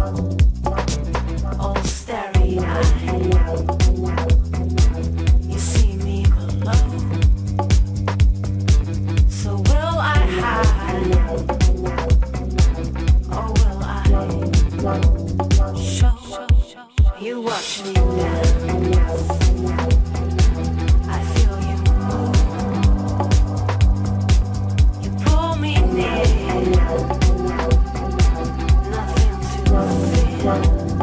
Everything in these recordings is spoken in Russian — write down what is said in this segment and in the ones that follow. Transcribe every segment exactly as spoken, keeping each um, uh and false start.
all starry-eyed. You see me below, so will I hide, or will I show you watch me dance? I feel you move, you pull me near, nothing to fear.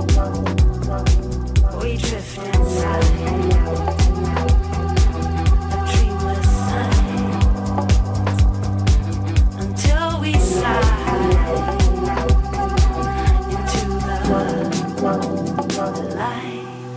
We drift inside a dreamless night until we slide into the light.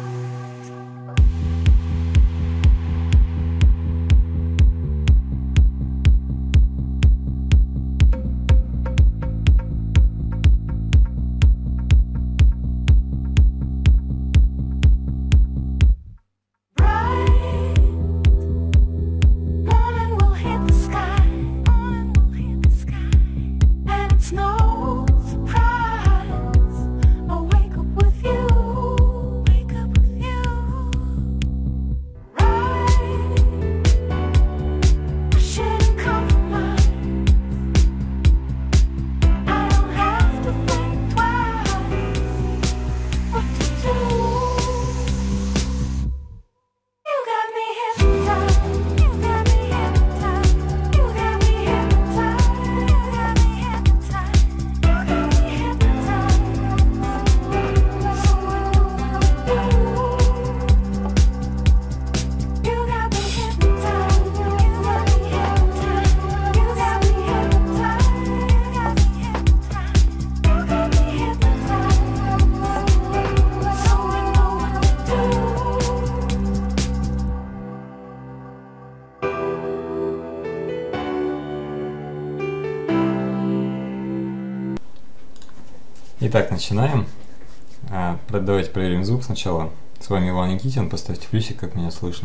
Итак, начинаем. А, давайте проверим звук сначала. С вами Иван Никитин. Поставьте плюсик, как меня слышно.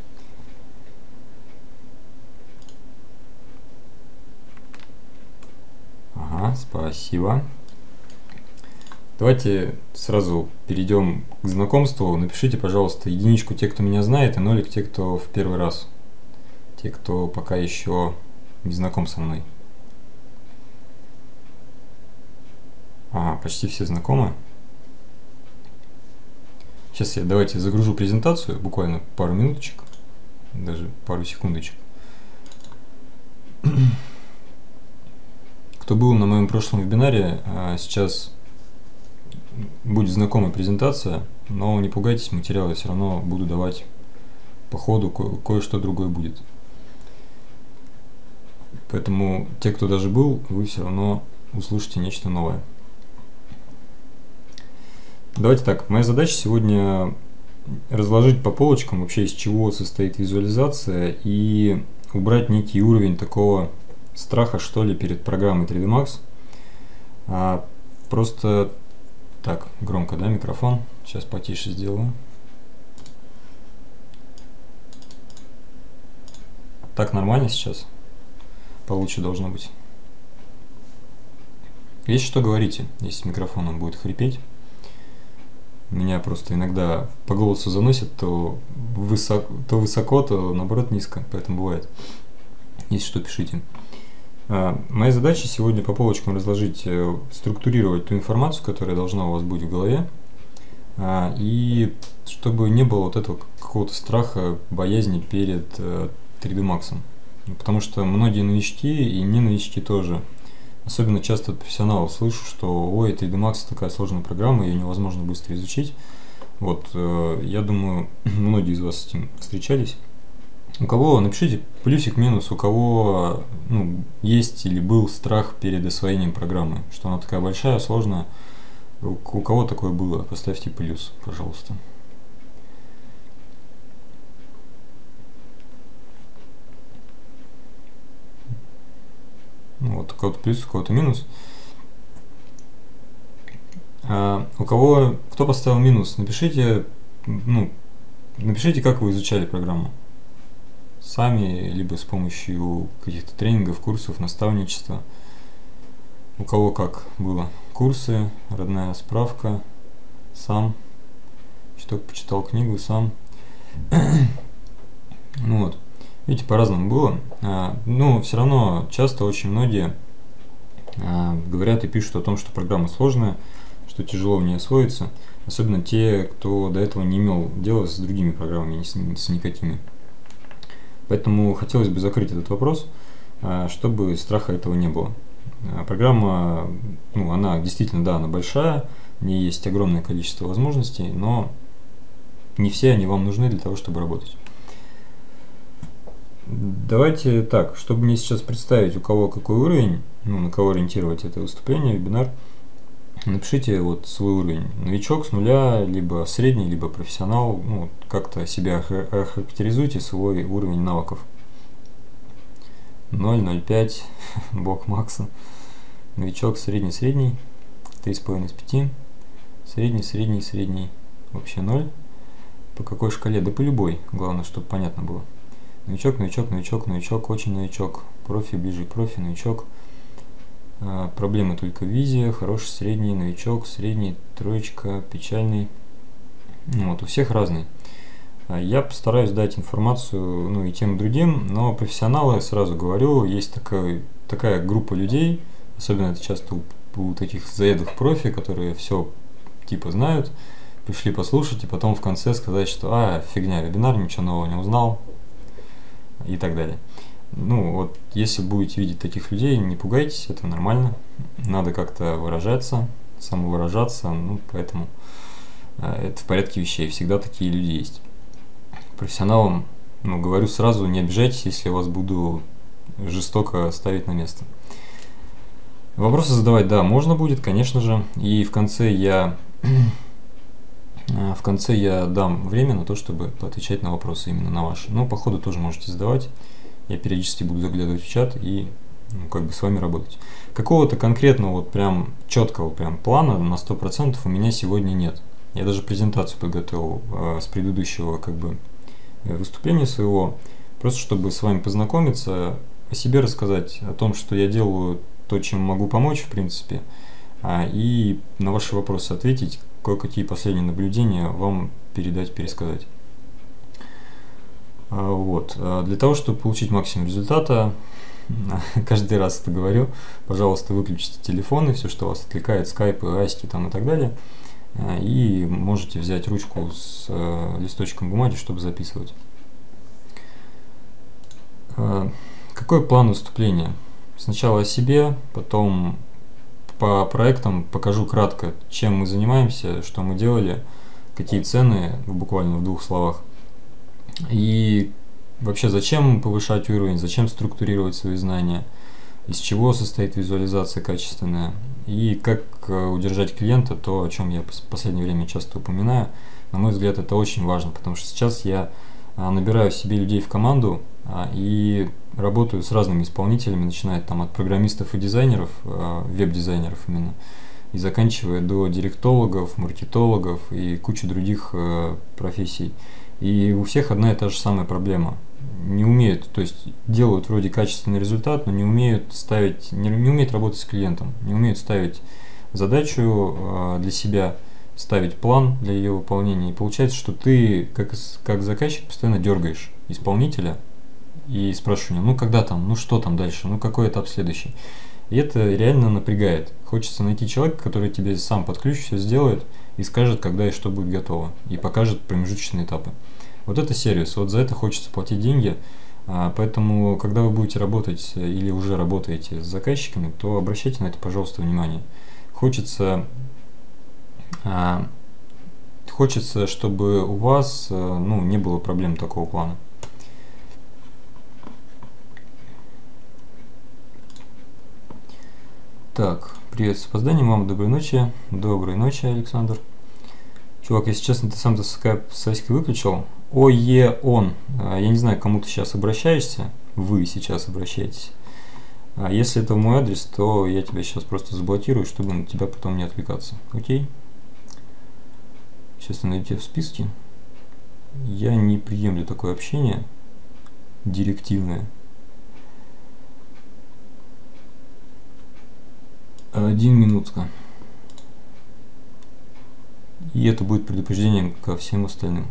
Ага, спасибо. Давайте сразу перейдем к знакомству. Напишите, пожалуйста, единичку те, кто меня знает, и нолик те, кто в первый раз. Те, кто пока еще не знаком со мной. А, почти все знакомы. Сейчас я давайте загружу презентацию, буквально пару минуточек, даже пару секундочек. Кто был на моем прошлом вебинаре, сейчас будет знакомая презентация, но не пугайтесь, материал я все равно буду давать по ходу, ко- кое-что другое будет. Поэтому те, кто даже был, вы все равно услышите нечто новое. Давайте так, моя задача сегодня разложить по полочкам вообще, из чего состоит визуализация, и убрать некий уровень такого страха, что ли, перед программой три дэ Max. А, просто так, громко, да, микрофон, сейчас потише сделаю. Так нормально сейчас? Получше должно быть. Если что, говорите, если микрофон он будет хрипеть. Меня просто иногда по голосу заносит то высоко, то высоко, то наоборот низко, поэтому бывает. Если что, пишите. А, моя задача сегодня по полочкам разложить, структурировать ту информацию, которая должна у вас быть в голове, а, и чтобы не было вот этого какого-то страха, боязни перед три дэ Max. Потому что многие новички и не новички тоже. Особенно часто от профессионалов слышу, что ой, три дэ Max такая сложная программа, ее невозможно быстро изучить. Вот, э, я думаю, многие из вас с этим встречались. У кого, напишите плюсик-минус, у кого ну, есть или был страх перед освоением программы, что она такая большая, сложная. У, у кого такое было, поставьте плюс, пожалуйста. Ну, вот у кого-то плюс, у кого-то минус. А у кого, кто поставил минус, напишите, ну, напишите, как вы изучали программу. Сами, либо с помощью каких-то тренингов, курсов, наставничества. У кого как было. курсы, родная справка, сам, что почитал книгу, сам. Ну вот, видите, по-разному было. А, но все равно часто очень многие а, говорят и пишут о том, что программа сложная, что тяжело в ней освоиться. Особенно те, кто до этого не имел дела с другими программами, не с никакими. Поэтому хотелось бы закрыть этот вопрос, чтобы страха этого не было. Программа, ну, она действительно, да, она большая, в ней есть огромное количество возможностей, но не все они вам нужны для того, чтобы работать. Давайте так, чтобы мне сейчас представить, у кого какой уровень, ну, на кого ориентировать это выступление, вебинар, напишите вот свой уровень. Новичок с нуля, либо средний, либо профессионал. Ну, как-то себя охарактеризуйте, свой уровень навыков. ноль, ноль пять, бог Макса. Новичок, средний, средний. три с половиной из пяти. Средний, средний, средний. Вообще ноль. По какой шкале? Да по любой. Главное, чтобы понятно было. Новичок, новичок, новичок, новичок, очень новичок. Профи, ближе к профи, новичок. Проблемы только в визе, хороший, средний, новичок, средний, троечка, печальный. Ну, вот, у всех разный. Я постараюсь дать информацию, ну, и тем, и другим, но профессионалы, сразу говорю, есть такая, такая группа людей, особенно это часто у, у таких заедов профи, которые все типа знают, пришли послушать и потом в конце сказать, что а, фигня, вебинар, ничего нового не узнал и так далее. Ну, вот, если будете видеть таких людей, не пугайтесь, это нормально. Надо как-то выражаться, самовыражаться, ну, поэтому э, это в порядке вещей, всегда такие люди есть. Профессионалам, ну, говорю сразу, не обижайтесь, если я вас буду жестоко ставить на место. Вопросы задавать, да, можно будет, конечно же, и в конце я, в конце я дам время на то, чтобы поотвечать на вопросы именно на ваши. Но по ходу тоже можете задавать. Я периодически буду заглядывать в чат и, ну, как бы с вами работать. Какого-то конкретного, вот прям четкого прям плана на сто процентов у меня сегодня нет. Я даже презентацию подготовил э, с предыдущего как бы выступления своего, просто чтобы с вами познакомиться, о себе рассказать, о том, что я делаю то, чем могу помочь, в принципе, а, и на ваши вопросы ответить, кое-какие последние наблюдения вам передать, пересказать. Вот. Для того, чтобы получить максимум результата, каждый раз это говорю, пожалуйста, выключите телефоны, все, что вас отвлекает, скайпы, аськи там и так далее, и можете взять ручку с листочком бумаги, чтобы записывать. Какой план выступления? Сначала о себе, потом по проектам покажу кратко, чем мы занимаемся, что мы делали, какие цены, буквально в двух словах. И вообще, зачем повышать уровень, зачем структурировать свои знания, из чего состоит визуализация качественная, и как удержать клиента, то, о чем я в последнее время часто упоминаю. На мой взгляд, это очень важно, потому что сейчас я набираю себе людей в команду и работаю с разными исполнителями, начиная там от программистов и дизайнеров, веб-дизайнеров именно, и заканчивая до директологов, маркетологов и кучи других профессий. И у всех одна и та же самая проблема. Не умеют, то есть делают вроде качественный результат, но не умеют ставить, не, не умеют работать с клиентом, не умеют ставить задачу э, для себя, ставить план для ее выполнения. И получается, что ты, как, как заказчик, постоянно дергаешь исполнителя и спрашиваешь у него, ну когда там, ну что там дальше, ну какой этап следующий. И это реально напрягает. Хочется найти человека, который тебе сам под ключ все сделает и скажет, когда и что будет готово, и покажет промежуточные этапы. Вот это сервис, вот за это хочется платить деньги, поэтому, когда вы будете работать или уже работаете с заказчиками, то обращайте на это, пожалуйста, внимание. Хочется, хочется, чтобы у вас, ну, не было проблем такого плана. Так, привет с опозданием, мама, доброй ночи. Доброй ночи, Александр. Чувак, если честно, ты сам-то скайп с Аськой выключил. Ое он. Я не знаю, к кому ты сейчас обращаешься. Вы сейчас обращаетесь. Если это в мой адрес, то я тебя сейчас просто заблокирую, чтобы на тебя потом не отвлекаться. Окей? Сейчас я найду тебя в списке. Я не приемлю такое общение директивное. Один минутка. И это будет предупреждением ко всем остальным.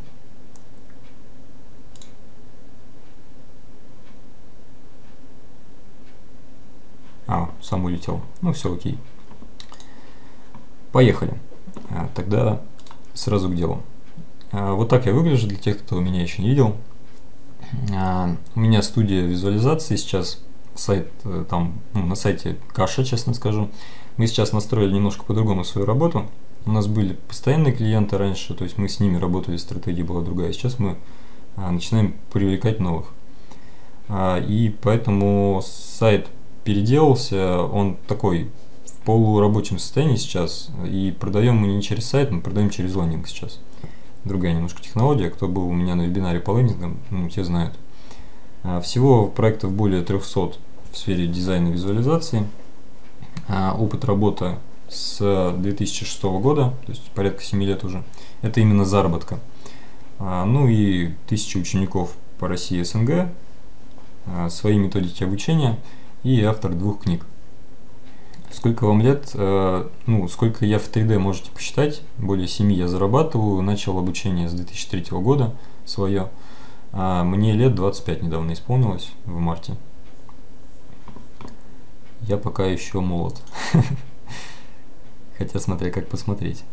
А, сам улетел. Ну все, окей. Поехали. А, тогда сразу к делу. А, вот так я выгляжу для тех, кто меня еще не видел. А, у меня студия визуализации сейчас. Сайт там, ну, на сайте каша, честно скажу. Мы сейчас настроили немножко по-другому свою работу. У нас были постоянные клиенты раньше, то есть мы с ними работали, стратегия была другая. Сейчас мы а, начинаем привлекать новых. А, и поэтому сайт переделался, он такой в полурабочем состоянии сейчас. И продаем мы не через сайт, мы продаем через лендинг сейчас. Другая немножко технология. Кто был у меня на вебинаре по лендингам, ну, те знают. А, всего проектов более трёхсот в сфере дизайна и визуализации. А, опыт работы с две тысячи шестого года, то есть порядка семи лет уже. Это именно заработка. А, ну и тысячи учеников по России и СНГ, а, свои методики обучения и автор двух книг. Сколько вам лет? А, ну, сколько я в три дэ можете посчитать. Более семи я зарабатываю. Начал обучение с две тысячи третьего года свое. А мне лет двадцать пять недавно исполнилось, в марте. Я пока еще молод. Хотя смотря как посмотреть.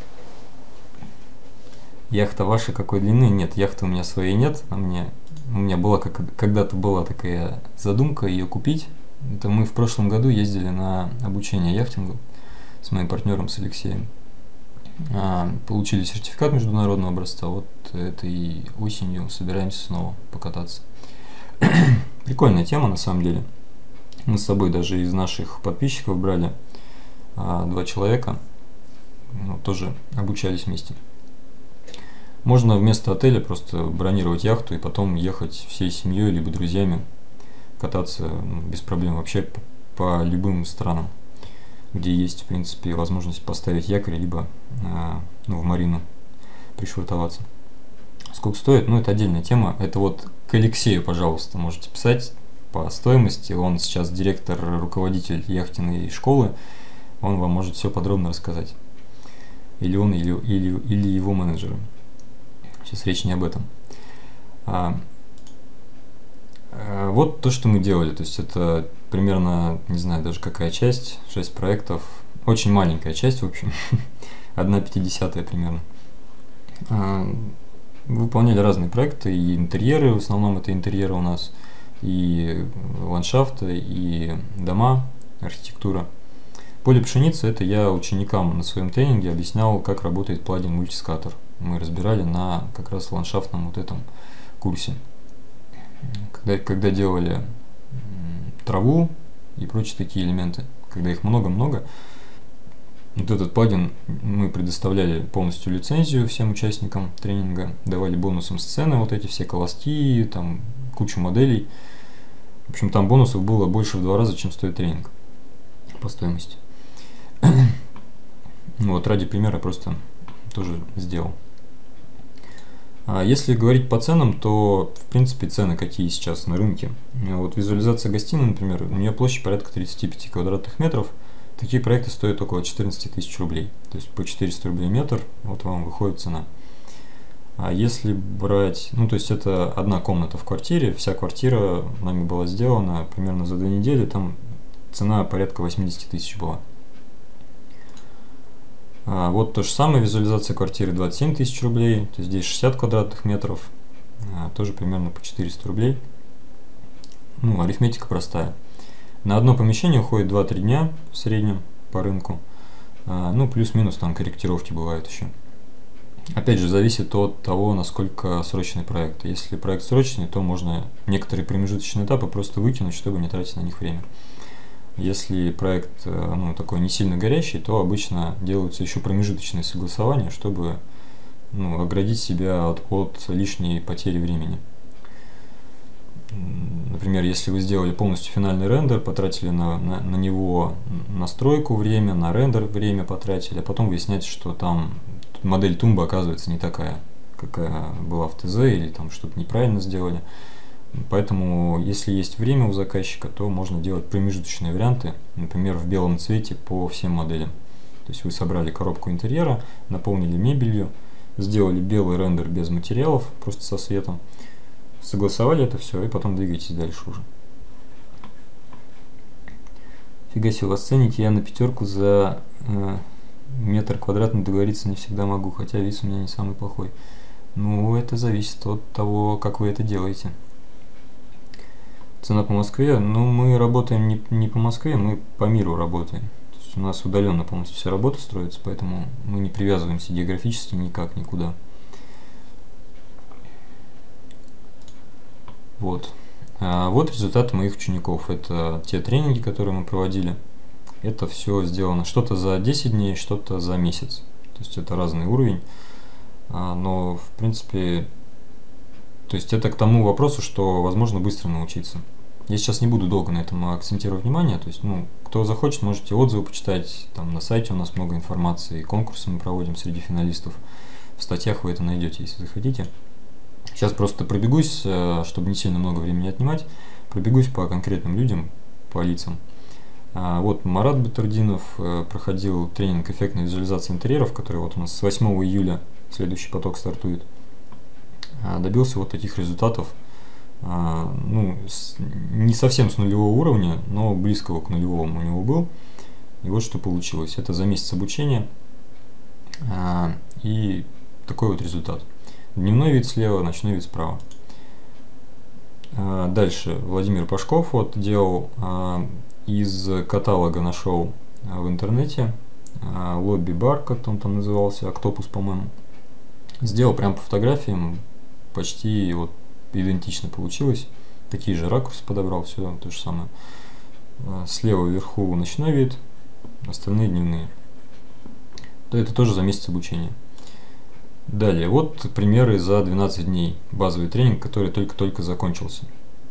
Яхта ваша какой длины? Нет, яхты у меня своей нет. А мне, у меня была как, когда-то была такая задумка ее купить. Это мы в прошлом году ездили на обучение яхтингу с моим партнером, с Алексеем. А, получили сертификат международного образца. Вот этой осенью собираемся снова покататься. Прикольная тема на самом деле. Мы с собой даже из наших подписчиков брали а, два человека, ну, тоже обучались вместе. Можно вместо отеля просто бронировать яхту и потом ехать всей семьей либо друзьями кататься, ну, без проблем вообще по, по любым странам, где есть в принципе возможность поставить якорь либо а, ну, в марину пришвартоваться. Сколько стоит? Ну, это отдельная тема. Это вот к Алексею, пожалуйста, можете писать по стоимости. Он сейчас директор, руководитель яхтенной школы. Он вам может все подробно рассказать. Или он, или, или, или его менеджеры. Сейчас речь не об этом. А, а, вот то, что мы делали. То есть это примерно, не знаю даже какая часть, шесть проектов. Очень маленькая часть, в общем. одна пятидесятая примерно. А, выполняли разные проекты, и интерьеры, в основном это интерьеры у нас, и ландшафты, и дома, архитектура. Поле пшеницы — это я ученикам на своем тренинге объяснял, как работает плагин мультискатор. Мы разбирали на как раз ландшафтном вот этом курсе. Когда, когда делали траву и прочие такие элементы, когда их много-много, вот этот плагин мы предоставляли полностью лицензию всем участникам тренинга, давали бонусом сцены, вот эти все колоски, там кучу моделей. В общем, там бонусов было больше в два раза, чем стоит тренинг по стоимости. Вот, ради примера просто тоже сделал. А если говорить по ценам, то в принципе цены какие сейчас на рынке. Вот визуализация гостиной, например, у нее площадь порядка тридцати пяти квадратных метров. Такие проекты стоят около четырнадцати тысяч рублей. То есть по четыреста рублей метр, вот вам выходит цена. А если брать, ну то есть это одна комната в квартире, вся квартира нами была сделана примерно за две недели, там цена порядка восьмидесяти тысяч была. А вот то же самое, визуализация квартиры двадцать семь тысяч рублей, то есть здесь шестьдесят квадратных метров, а тоже примерно по четыреста рублей. Ну, арифметика простая. На одно помещение уходит два-три дня в среднем по рынку, а, ну плюс-минус там корректировки бывают еще. Опять же, зависит от того, насколько срочный проект. Если проект срочный, то можно некоторые промежуточные этапы просто выкинуть, чтобы не тратить на них время. Если проект ну, такой не сильно горящий, то обычно делаются еще промежуточные согласования, чтобы ну, оградить себя от, от лишней потери времени. Например, если вы сделали полностью финальный рендер, потратили на, на, на него настройку время, на рендер время потратили, а потом выясняется, что там модель тумбы оказывается не такая, какая была в ТЗ, или там что-то неправильно сделали. Поэтому, если есть время у заказчика, то можно делать промежуточные варианты, например, в белом цвете по всем моделям. То есть вы собрали коробку интерьера, наполнили мебелью, сделали белый рендер без материалов, просто со светом, согласовали это все и потом двигаетесь дальше уже. Фига себе, вас цените, я на пятерку за э, метр квадратный договориться не всегда могу, хотя вид у меня не самый плохой. Ну, это зависит от того, как вы это делаете. Цена по Москве, ну, мы работаем не, не по Москве, мы по миру работаем. То есть у нас удаленно полностью вся работа строится, поэтому мы не привязываемся географически никак никуда. Вот. А вот результаты моих учеников. Это те тренинги, которые мы проводили. Это все сделано что-то за десять дней, что-то за месяц. То есть это разный уровень. А, но, в принципе, то есть это к тому вопросу, что возможно быстро научиться. Я сейчас не буду долго на этом акцентировать внимание. То есть, ну, кто захочет, можете отзывы почитать. Там на сайте у нас много информации. Конкурсы мы проводим среди финалистов. В статьях вы это найдете, если захотите. Сейчас просто пробегусь, чтобы не сильно много времени отнимать, пробегусь по конкретным людям, по лицам. Вот Марат Батырдинов проходил тренинг эффектной визуализации интерьеров, который вот у нас с восьмого июля следующий поток стартует. Добился вот таких результатов, ну, не совсем с нулевого уровня, но близкого к нулевому у него был. И вот что получилось. Это за месяц обучения и такой вот результат. Дневной вид слева, ночной вид справа. Дальше Владимир Пашков вот делал, из каталога нашел в интернете лобби-бар, как он там назывался, Октопус, по-моему. Сделал прям по фотографиям, почти вот идентично получилось. Такие же ракурсы подобрал, все то же самое. Слева вверху ночной вид, остальные дневные. То это тоже за месяц обучения. Далее, вот примеры за двенадцать дней. Базовый тренинг, который только-только закончился.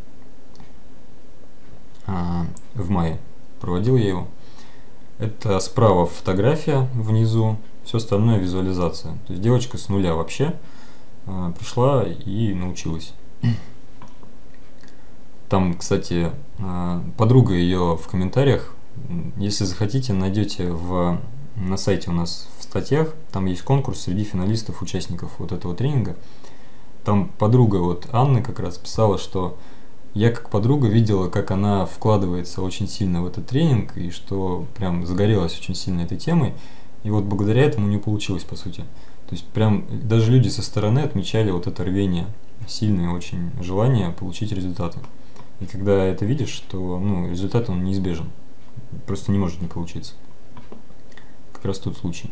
А, в мае проводил я его. Это справа фотография, внизу, все остальное визуализация. То есть девочка с нуля вообще а, пришла и научилась. Там, кстати, а, подруга ее в комментариях, если захотите, найдете в, на сайте у нас в статьях, там есть конкурс среди финалистов, участников вот этого тренинга. Там подруга вот Анны как раз писала, что я как подруга видела, как она вкладывается очень сильно в этот тренинг, и что прям загорелась очень сильно этой темой, и вот благодаря этому не получилось, по сути. То есть прям даже люди со стороны отмечали вот это рвение, сильное очень желание получить результаты. И когда это видишь, то ну, результат он неизбежен, просто не может не получиться. Как раз тот случай.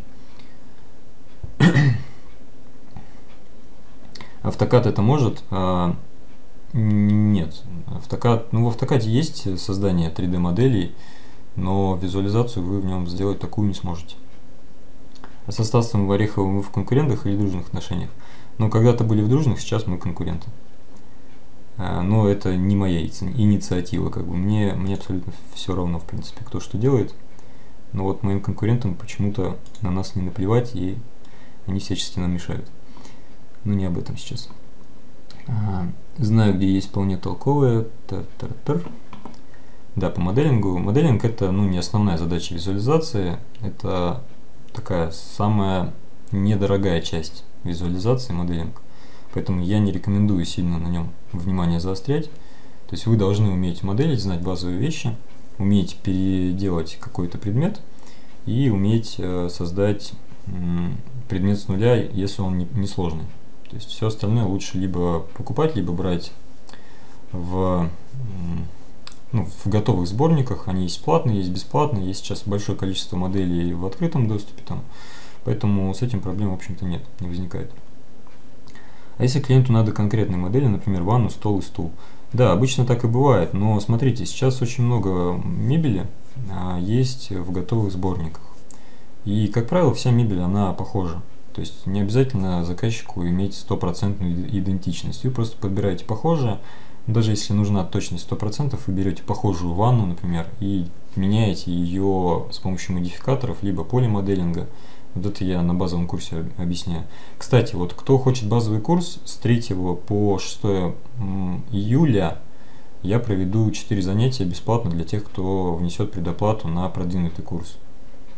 Автокад это может? А, нет. Автокад, ну, в автокаде есть создание три дэ моделей, но визуализацию вы в нем сделать такую не сможете. А со Стасом Ореховым вы в конкурентах или в дружных отношениях? Ну, когда-то были в дружных, сейчас мы конкуренты. А, но это не моя инициатива, как бы. Мне, мне абсолютно все равно, в принципе, кто что делает. Но вот моим конкурентам почему-то на нас не наплевать, и они всячески нам мешают. Но не об этом сейчас. А, знаю, где есть вполне толковые. Тар-тар-тар. Да, по моделингу. Моделинг это ну, не основная задача визуализации. Это такая самая недорогая часть визуализации, моделинг. Поэтому я не рекомендую сильно на нем внимание заострять. То есть вы должны уметь моделить, знать базовые вещи, уметь переделать какой-то предмет и уметь э, создать э, предмет с нуля, если он не, не сложный. То есть все остальное лучше либо покупать, либо брать в, ну, в готовых сборниках. Они есть платные, есть бесплатные, есть сейчас большое количество моделей в открытом доступе, там, поэтому с этим проблем в общем-то нет, не возникает. А если клиенту надо конкретные модели, например, ванну, стол и стул? Да, обычно так и бывает, но смотрите, сейчас очень много мебели а, есть в готовых сборниках. И, как правило, вся мебель, она похожа. То есть не обязательно заказчику иметь стопроцентную идентичность. Вы просто подбираете похожее. Даже если нужна точность сто процентов, вы берете похожую ванну, например, и меняете ее с помощью модификаторов, либо полимоделинга. Вот это я на базовом курсе объясняю. Кстати, вот кто хочет базовый курс, с третьего по шестое июля я проведу четыре занятия бесплатно для тех, кто внесет предоплату на продвинутый курс.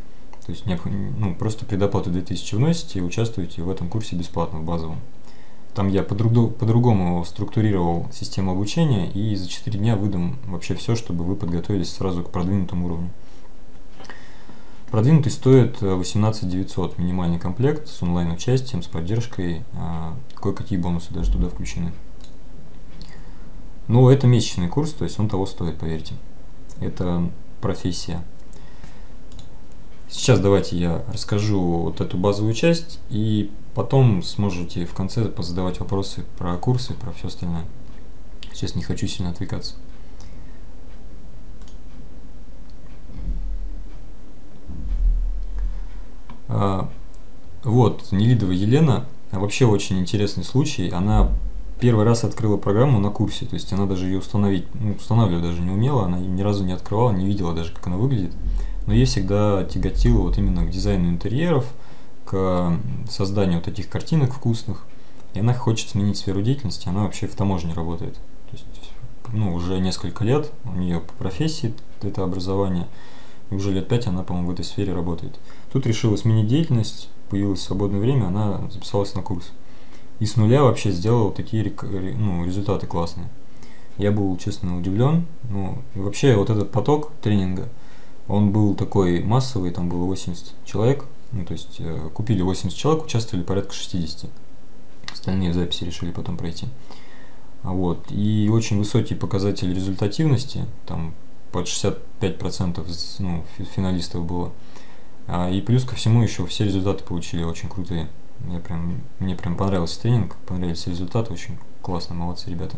То есть ну, просто предоплату две тысячи вносите и участвуете в этом курсе бесплатно, в базовом. Там я по-другому структурировал систему обучения, и за четыре дня выдам вообще все, чтобы вы подготовились сразу к продвинутому уровню. Продвинутый стоит восемнадцать тысяч девятьсот, минимальный комплект с онлайн-участием, с поддержкой, кое-какие бонусы даже туда включены. Но это месячный курс, то есть он того стоит, поверьте. Это профессия. Сейчас давайте я расскажу вот эту базовую часть, и потом сможете в конце позадавать вопросы про курсы, про все остальное. Сейчас не хочу сильно отвлекаться. А, вот, Нелидова Елена, вообще очень интересный случай. Она первый раз открыла программу на курсе, то есть она даже ее установить, ну, устанавливать даже не умела, она ни разу не открывала, не видела даже, как она выглядит. Но ей всегда тяготило вот именно к дизайну интерьеров, к созданию вот таких картинок вкусных. И она хочет сменить сферу деятельности, она вообще в таможне работает. То есть, ну, уже несколько лет у нее по профессии это образование, и уже лет пять она, по-моему, в этой сфере работает. Тут решила сменить деятельность, появилось свободное время, она записалась на курс. И с нуля вообще сделала такие, ну, результаты классные. Я был, честно, удивлен. Ну, и вообще вот этот поток тренинга, он был такой массовый, там было восемьдесят человек, ну, то есть э, купили восемьдесят человек, участвовали порядка шестьдесят. Остальные записи решили потом пройти. Вот. И очень высокий показатель результативности, там под шестьдесят пять процентов, ну, финалистов было. А, и плюс ко всему еще все результаты получили очень крутые. Мне прям, мне прям понравился тренинг, понравились результаты, очень классно, молодцы ребята.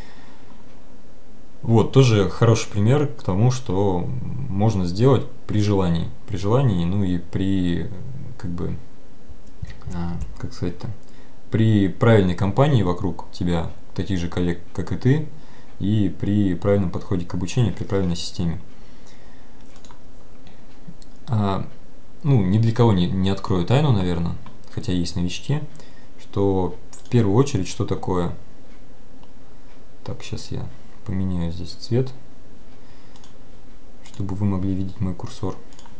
Вот, тоже хороший пример к тому, что можно сделать при желании. При желании, ну и при, как бы, а, как сказать-то, при правильной компании вокруг тебя, таких же коллег, как и ты, и при правильном подходе к обучению, при правильной системе. А, ну, ни для кого не, не открою тайну, наверное, хотя есть новички, что в первую очередь, что такое... Так, сейчас я поменяю здесь цвет, чтобы вы могли видеть мой курсор.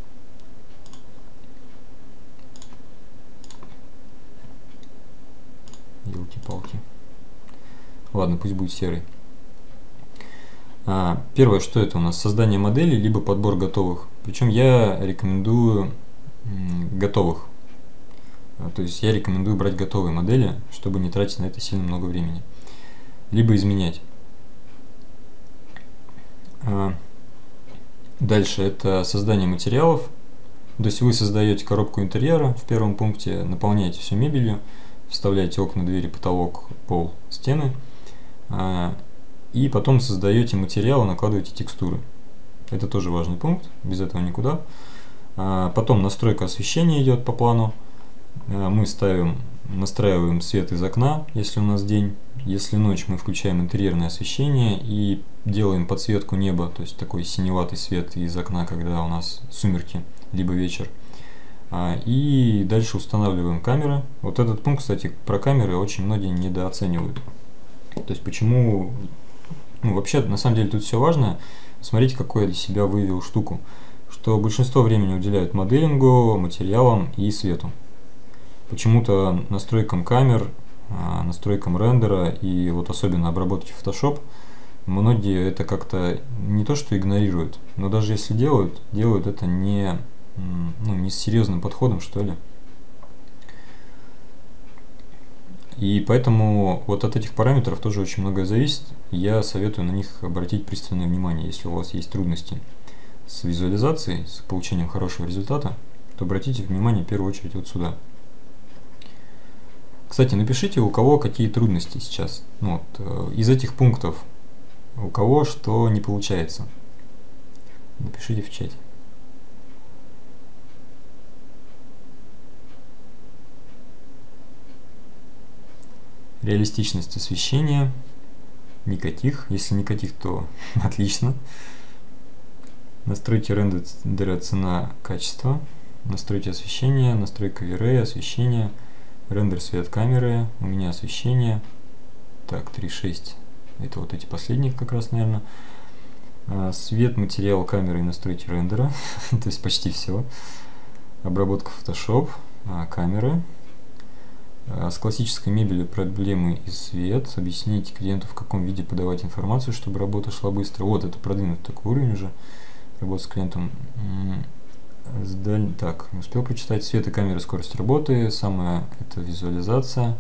Елки-палки. Ладно, пусть будет серый. А, первое, что это у нас? Создание модели, либо подбор готовых. Причем я рекомендую м, готовых. А, то есть я рекомендую брать готовые модели, чтобы не тратить на это сильно много времени. Либо изменять. А, дальше это создание материалов. То есть вы создаете коробку интерьера в первом пункте, наполняете все мебелью, вставляете окна, двери, потолок, пол, стены. А, и потом создаете материалы, накладываете текстуры. Это тоже важный пункт, без этого никуда. А, потом настройка освещения идет по плану. А, мы ставим, настраиваем свет из окна, если у нас день. Если ночь, мы включаем интерьерное освещение и делаем подсветку неба, то есть такой синеватый свет из окна, когда у нас сумерки, либо вечер. А, и дальше устанавливаем камеры. Вот этот пункт, кстати, про камеры очень многие недооценивают. То есть почему... Ну, вообще, на самом деле, тут все важно. Смотрите, какой я для себя выявил штуку. Что большинство времени уделяют моделингу, материалам и свету. Почему-то настройкам камер, настройкам рендера и вот особенно обработки Photoshop многие это как-то не то что игнорируют, но даже если делают, делают это не, ну, не с серьезным подходом, что ли. И поэтому вот от этих параметров тоже очень многое зависит. Я советую на них обратить пристальное внимание. Если у вас есть трудности с визуализацией, с получением хорошего результата, то обратите внимание в первую очередь вот сюда. Кстати, напишите, у кого какие трудности сейчас. Ну, вот, из этих пунктов, у кого что не получается. Напишите в чате. Реалистичность освещения. Никаких. Если никаких, то отлично. Настройте рендера, цена, качество. Настройте освещение. Настройка V-Ray, освещение. Рендер, свет камеры. У меня освещение. Так, три шесть. Это вот эти последние как раз, наверное. А, свет, материал камеры и настройки рендера. То есть почти все. обработка Photoshop, камеры. С классической мебелью проблемы и свет. Объясните клиенту, в каком виде подавать информацию, чтобы работа шла быстро. Вот это продвинутый такой уровень уже. Работа с клиентом. Сдаль... Так, не успел прочитать. Свет и камера, скорость работы. Самое это визуализация.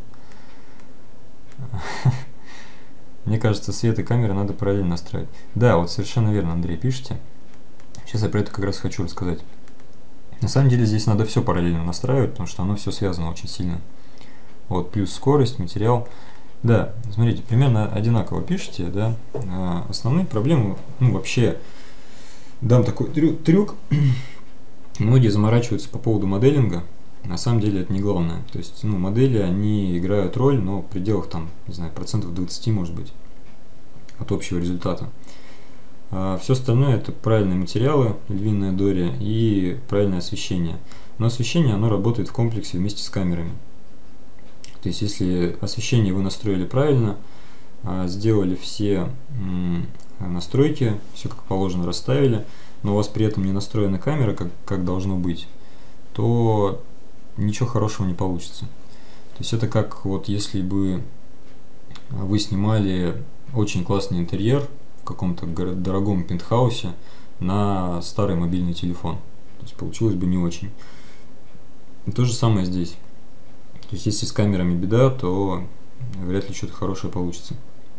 Мне кажется, свет и камера надо параллельно настраивать. Да, вот совершенно верно, Андрей, пишите. Сейчас я про это как раз хочу рассказать. На самом деле здесь надо все параллельно настраивать, потому что оно все связано очень сильно. Вот, плюс скорость, материал. Да, смотрите, примерно одинаково пишите, да. А, основные проблемы, ну, вообще, дам такой трю трюк. Многие заморачиваются по поводу моделинга. На самом деле это не главное. То есть, ну, модели, они играют роль, но в пределах, там, не знаю, процентов двадцати, может быть, от общего результата. А все остальное это правильные материалы, львиная доля, и правильное освещение. Но освещение, оно работает в комплексе вместе с камерами. То есть, если освещение вы настроили правильно, сделали все настройки, все как положено расставили, но у вас при этом не настроена камера, как, как должно быть, то ничего хорошего не получится. То есть, это как вот если бы вы снимали очень классный интерьер в каком-то дорогом пентхаусе на старый мобильный телефон. То есть, получилось бы не очень. И то же самое здесь. То есть, если с камерами беда, то вряд ли что-то хорошее получится.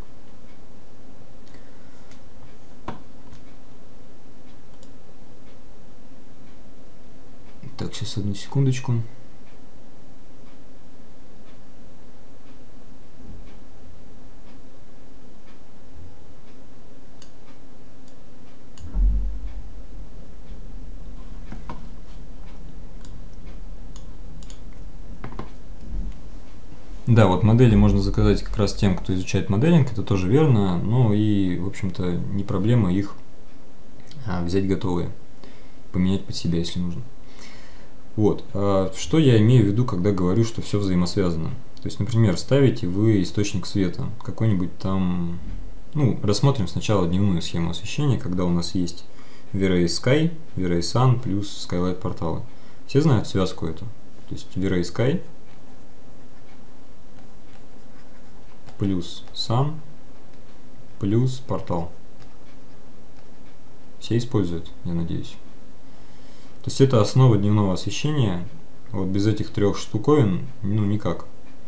Так, сейчас одну секундочку. Да, вот модели можно заказать как раз тем, кто изучает моделинг, это тоже верно, ну и, в общем-то, не проблема их а, взять готовые, поменять под себя, если нужно. Вот, а что я имею в виду, когда говорю, что все взаимосвязано? То есть, например, ставите вы источник света, какой-нибудь там, ну, рассмотрим сначала дневную схему освещения, когда у нас есть V-Ray Sky, V-Ray Sun плюс Skylight порталы. Все знают связку эту, то есть V-Ray Sky плюс Sun плюс портал. Все используют, я надеюсь. То есть это основа дневного освещения. Вот без этих трех штуковин, ну, никак.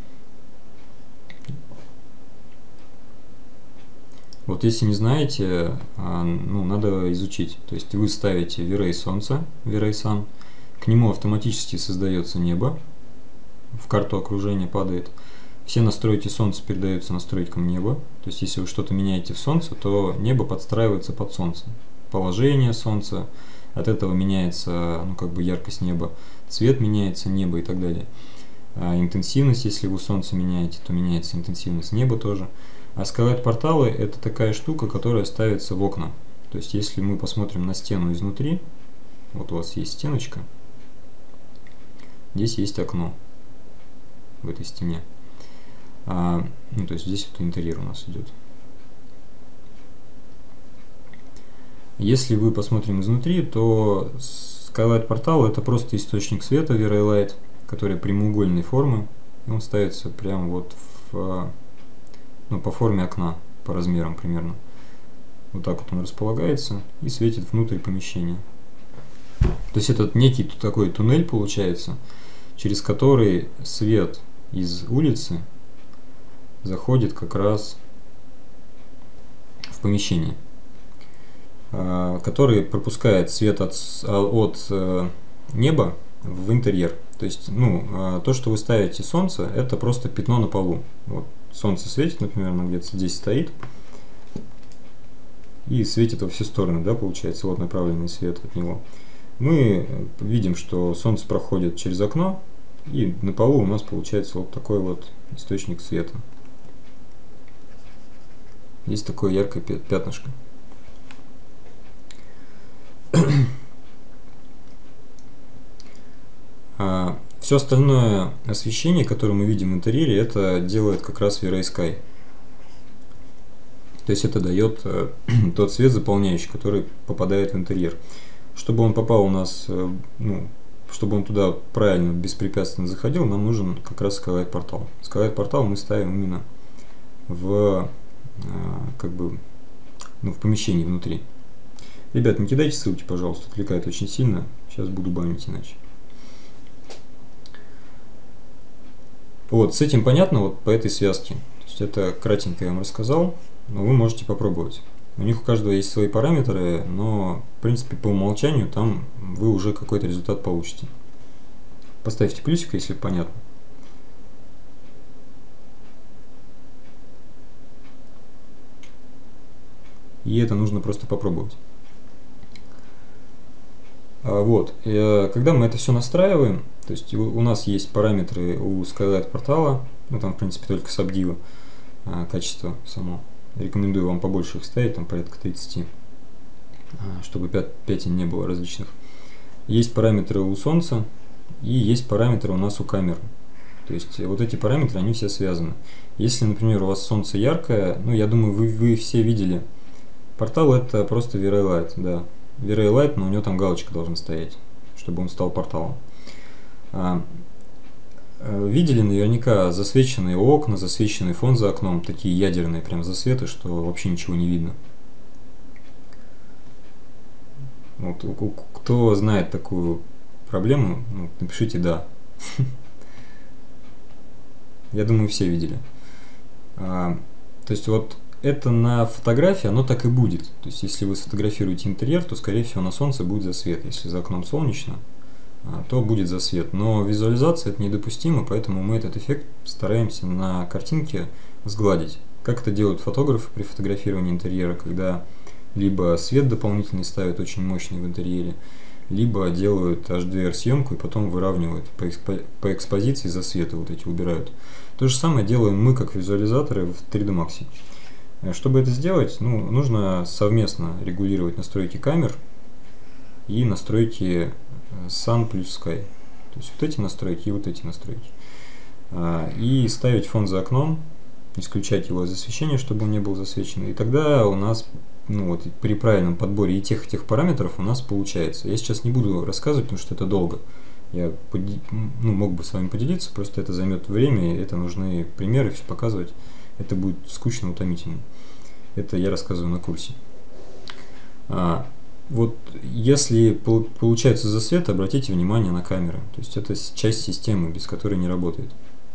Вот если не знаете, ну, надо изучить. То есть вы ставите V-Ray солнца, V-Ray Sun, к нему автоматически создается небо, в карту окружения падает. Все настройки солнца передаются настройкам неба. То есть если вы что-то меняете в солнце, то небо подстраивается под солнце. Положение солнца, от этого меняется, ну, как бы яркость неба, цвет меняется неба и так далее. А интенсивность, если вы солнце меняете, то меняется интенсивность неба тоже. А Skylight порталы это такая штука, которая ставится в окна. То есть если мы посмотрим на стену изнутри, вот у вас есть стеночка, здесь есть окно в этой стене. А, ну, то есть здесь вот интерьер у нас идет. Если вы посмотрим изнутри, то Skylight портал это просто источник света V-Ray Light, который прямоугольной формы, и он ставится прямо вот в, ну, по форме окна, по размерам примерно. Вот так вот он располагается и светит внутрь помещения. То есть это некий такой туннель получается, через который свет из улицы заходит как раз в помещение, который пропускает свет от, от неба в интерьер. То есть, ну, то, что вы ставите солнце, это просто пятно на полу. Вот солнце светит, например, оно где-то здесь стоит и светит во все стороны, да, получается, вот направленный свет от него. Мы видим, что солнце проходит через окно, и на полу у нас получается вот такой вот источник света. Есть такое яркое пятнышко. А все остальное освещение, которое мы видим в интерьере, это делает как раз V-Ray Sky. То есть это дает э, тот свет заполняющий, который попадает в интерьер. Чтобы он попал у нас, э, ну, чтобы он туда правильно, беспрепятственно заходил, нам нужен как раз Skylight портал. Skylight портал мы ставим именно в, как бы, ну, в помещении внутри. Ребят, не кидайте ссылки, пожалуйста, отвлекает очень сильно. Сейчас буду банить иначе. Вот, с этим понятно, вот по этой связке. То есть это кратенько я вам рассказал, но вы можете попробовать. У них у каждого есть свои параметры, но, в принципе, по умолчанию там вы уже какой-то результат получите. Поставьте плюсик, если понятно. И это нужно просто попробовать. Вот, и когда мы это все настраиваем, то есть у нас есть параметры у Skylight портала, ну там в принципе только Subdiv, качество само. Рекомендую вам побольше их ставить, там порядка тридцати, чтобы пятен не было различных. Есть параметры у Солнца и есть параметры у нас у камеры. То есть вот эти параметры, они все связаны. Если, например, у вас Солнце яркое, ну я думаю, вы, вы все видели, портал это просто V-Ray Light, да. V-Ray Light, но у него там галочка должна стоять, чтобы он стал порталом. Видели наверняка засвеченные окна, засвеченный фон за окном, такие ядерные прям засветы, что вообще ничего не видно. Вот, кто знает такую проблему, ну, напишите «да». Я думаю, все видели. То есть вот это на фотографии, оно так и будет. То есть если вы сфотографируете интерьер, то скорее всего на солнце будет засвет. Если за окном солнечно, то будет засвет. Но визуализация это недопустимо, поэтому мы этот эффект стараемся на картинке сгладить. Как это делают фотографы при фотографировании интерьера, когда либо свет дополнительный ставят очень мощный в интерьере, либо делают эйч ди ар-съемку и потом выравнивают по, экспо по экспозиции засветы вот эти убирают. То же самое делаем мы как визуализаторы в три дэ Max. Чтобы это сделать, ну, нужно совместно регулировать настройки камер и настройки Sun плюс Sky. То есть вот эти настройки и вот эти настройки. И ставить фон за окном, исключать его из освещения, чтобы он не был засвечен. И тогда у нас, ну, вот, при правильном подборе и тех, и тех параметров у нас получается. Я сейчас не буду рассказывать, потому что это долго. Я ну, мог бы с вами поделиться, просто это займет время, это нужны примеры, все показывать. Это будет скучно, утомительно. Это я рассказываю на курсе. А, вот если получается засвет, обратите внимание на камеры. То есть это часть системы, без которой не работает.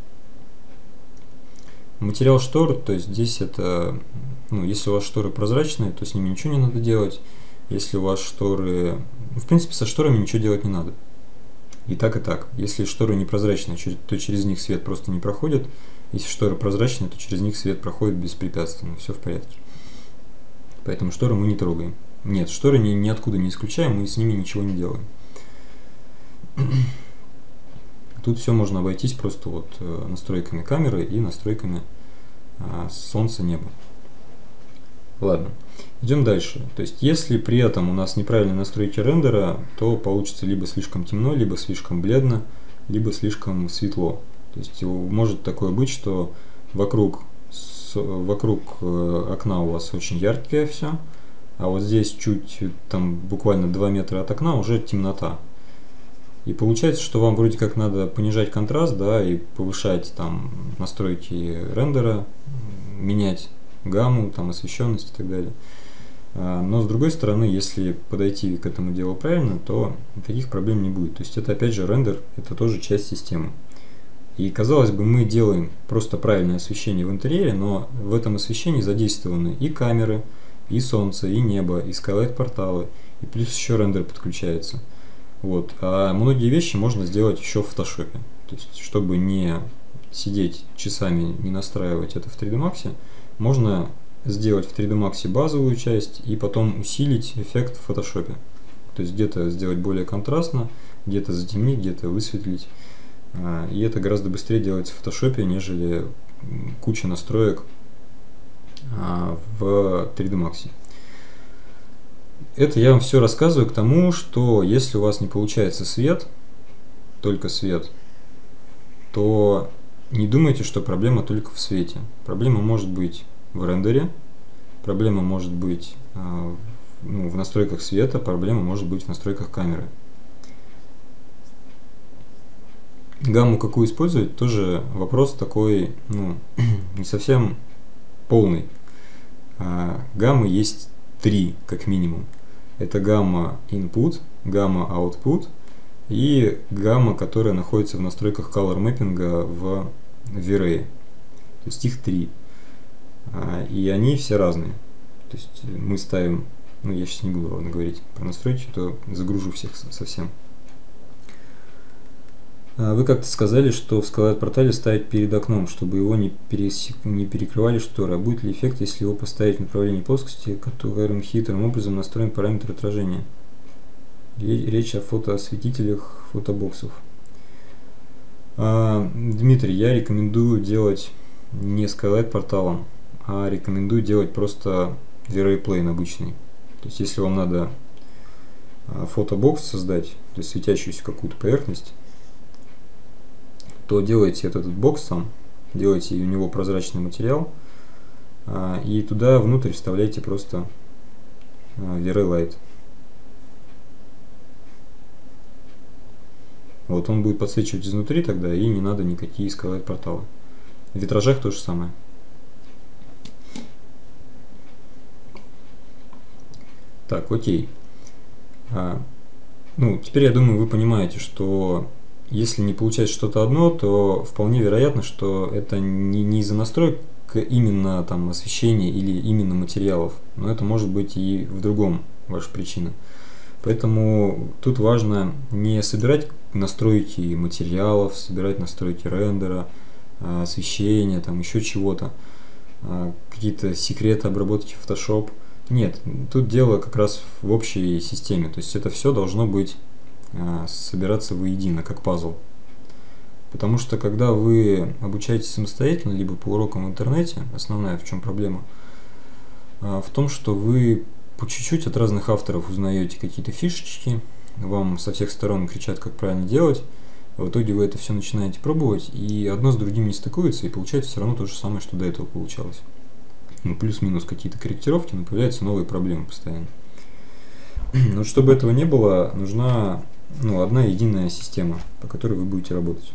Материал штор, то есть здесь это, ну, если у вас шторы прозрачные, то с ними ничего не надо делать. Если у вас шторы, в принципе, со шторами ничего делать не надо. И так, и так. Если шторы непрозрачные, то через них свет просто не проходит. Если шторы прозрачные, то через них свет проходит беспрепятственно. Все в порядке. Поэтому шторы мы не трогаем. Нет, шторы ни, ниоткуда не исключаем, мы с ними ничего не делаем. Тут все можно обойтись просто вот настройками камеры и настройками солнца, неба. Ладно, идем дальше. То есть, если при этом у нас неправильные настройки рендера, то получится либо слишком темно, либо слишком бледно, либо слишком светло. То есть, может такое быть, что вокруг, вокруг окна у вас очень яркое все, а вот здесь чуть, там буквально два метра от окна уже темнота. И получается, что вам вроде как надо понижать контраст, да, и повышать там настройки рендера, менять гамму, там, освещенность и так далее. Но с другой стороны, если подойти к этому делу правильно, то никаких проблем не будет. То есть это опять же рендер, это тоже часть системы. И казалось бы, мы делаем просто правильное освещение в интерьере, но в этом освещении задействованы и камеры, и солнце, и небо, и Skylight порталы, и плюс еще рендер подключается. Вот. А многие вещи можно сделать еще в фотошопе. То есть, чтобы не сидеть часами, не настраивать это в три дэ Max, можно сделать в три дэ Max базовую часть и потом усилить эффект в фотошопе. То есть где-то сделать более контрастно, где-то затемнить, где-то высветлить. И это гораздо быстрее делается в фотошопе, нежели куча настроек в три дэ Max. Это я вам все рассказываю к тому, что если у вас не получается свет, только свет, то не думайте, что проблема только в свете. Проблема может быть в рендере, проблема может быть э, ну, в настройках света, проблема может быть в настройках камеры. гамму какую использовать, тоже вопрос такой, ну, не совсем полный. А, гаммы есть три, как минимум. Это гамма input, гамма output и гамма, которая находится в настройках color mapping в V-Ray. То есть их три. А, и они все разные. То есть мы ставим, ну я сейчас не буду ладно, говорить про настройки, то загружу всех совсем. А вы как-то сказали, что в Skylight портале ставить перед окном, чтобы его не, пересек... не перекрывали шторы. А будет ли эффект, если его поставить в направлении плоскости, которым хитрым образом настроен параметр отражения? Речь о фотоосветителях фотобоксов. А, Дмитрий, я рекомендую делать не Skylight порталом, а рекомендую делать просто V-Ray Plane обычный. То есть если вам надо фотобокс создать, то есть светящуюся какую-то поверхность, то делайте этот, этот бокс сам, делайте у него прозрачный материал, а, и туда внутрь вставляйте просто а, V-Ray Light. Вот он будет подсвечивать изнутри тогда, и не надо никакие Skylight порталы. В витражах то же самое. Так, окей. А, ну, теперь я думаю, вы понимаете, что если не получается что-то одно, то вполне вероятно, что это не, не из-за настроек именно там освещения или именно материалов, но это может быть и в другом ваша причина. Поэтому тут важно не собирать настройки материалов, собирать настройки рендера, освещения, там еще чего-то, какие-то секреты обработки Photoshop. Нет, тут дело как раз в общей системе, то есть это все должно быть собираться воедино, как пазл. Потому что когда вы обучаетесь самостоятельно, либо по урокам в интернете, основная в чем проблема, в том, что вы по чуть-чуть от разных авторов узнаете какие-то фишечки, вам со всех сторон кричат, как правильно делать, в итоге вы это все начинаете пробовать, и одно с другим не стыкуется, и получается все равно то же самое, что до этого получалось. Ну, плюс-минус какие-то корректировки, но появляются новые проблемы постоянно. Но чтобы этого не было, нужна ну, одна единая система, по которой вы будете работать.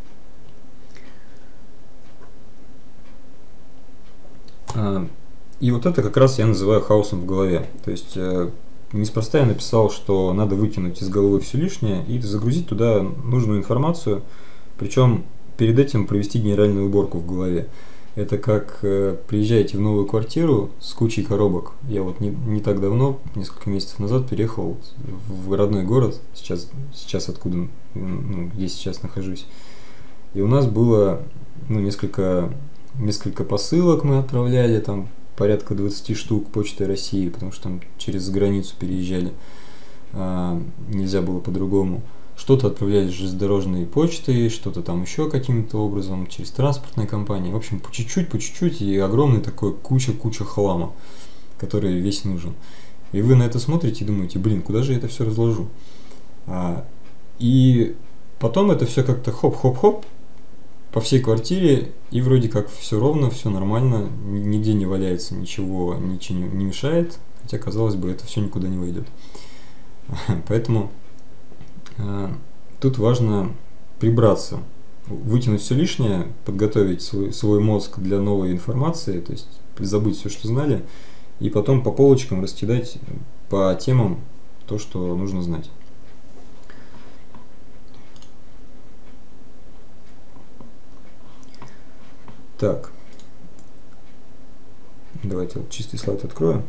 И вот это как раз я называю хаосом в голове. То есть неспроста я написал, что надо выкинуть из головы все лишнее и загрузить туда нужную информацию, причем перед этим провести генеральную уборку в голове. Это как э, приезжаете в новую квартиру с кучей коробок. Я вот не, не так давно, несколько месяцев назад, переехал в родной город, сейчас, сейчас откуда, ну, где сейчас нахожусь. И у нас было ну, несколько, несколько посылок мы отправляли, там порядка двадцати штук Почтой России, потому что там через границу переезжали, а, нельзя было по-другому. Что-то отправляли железнодорожной почтой, что-то там еще каким-то образом, через транспортные компании. В общем, по чуть-чуть, по чуть-чуть, и огромный такой куча-куча хлама, который весь нужен. И вы на это смотрите и думаете, блин, куда же я это все разложу? А, и потом это все как-то хоп-хоп-хоп по всей квартире, и вроде как все ровно, все нормально, нигде не валяется ничего, ничего не мешает, хотя, казалось бы, это все никуда не войдет. Поэтому тут важно прибраться, вытянуть все лишнее, подготовить свой, свой мозг для новой информации, то есть забыть все, что знали, и потом по полочкам раскидать по темам то, что нужно знать. Так, давайте вот чистый слайд открою.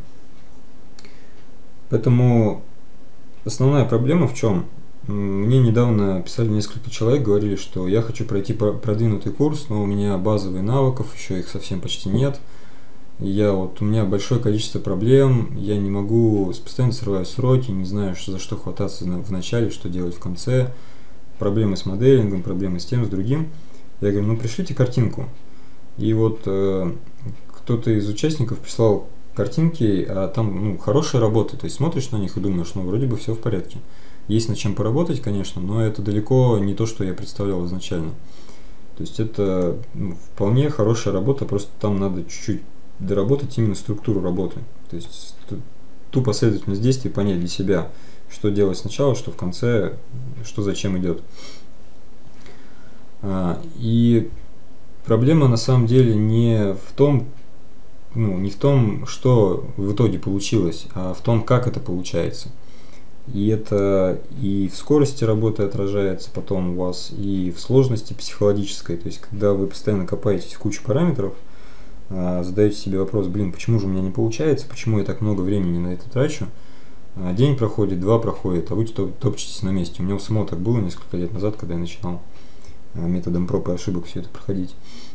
Поэтому основная проблема в чем? Мне недавно писали несколько человек, говорили, что я хочу пройти продвинутый курс, но у меня базовых навыков, еще их совсем почти нет. Я вот, у меня большое количество проблем, я не могу, постоянно срываю сроки, не знаю, за что хвататься в начале, что делать в конце. Проблемы с моделингом, проблемы с тем, с другим. Я говорю, ну пришлите картинку. И вот э, кто-то из участников прислал картинки, а там ну, хорошие работы, то есть смотришь на них и думаешь, ну вроде бы все в порядке. Есть над чем поработать, конечно, но это далеко не то, что я представлял изначально. То есть это ну, вполне хорошая работа, просто там надо чуть-чуть доработать именно структуру работы. То есть ту последовательность действий понять для себя, что делать сначала, что в конце, что зачем идет. И проблема на самом деле не в том, ну, не в том, что в итоге получилось, а в том, как это получается. И это и в скорости работы отражается потом у вас, и в сложности психологической. То есть, когда вы постоянно копаетесь в кучу параметров, задаете себе вопрос, блин, почему же у меня не получается, почему я так много времени на это трачу. День проходит, два проходит, а вы топчетесь на месте. У меня у самого так было несколько лет назад, когда я начинал методом проб и ошибок все это проходить.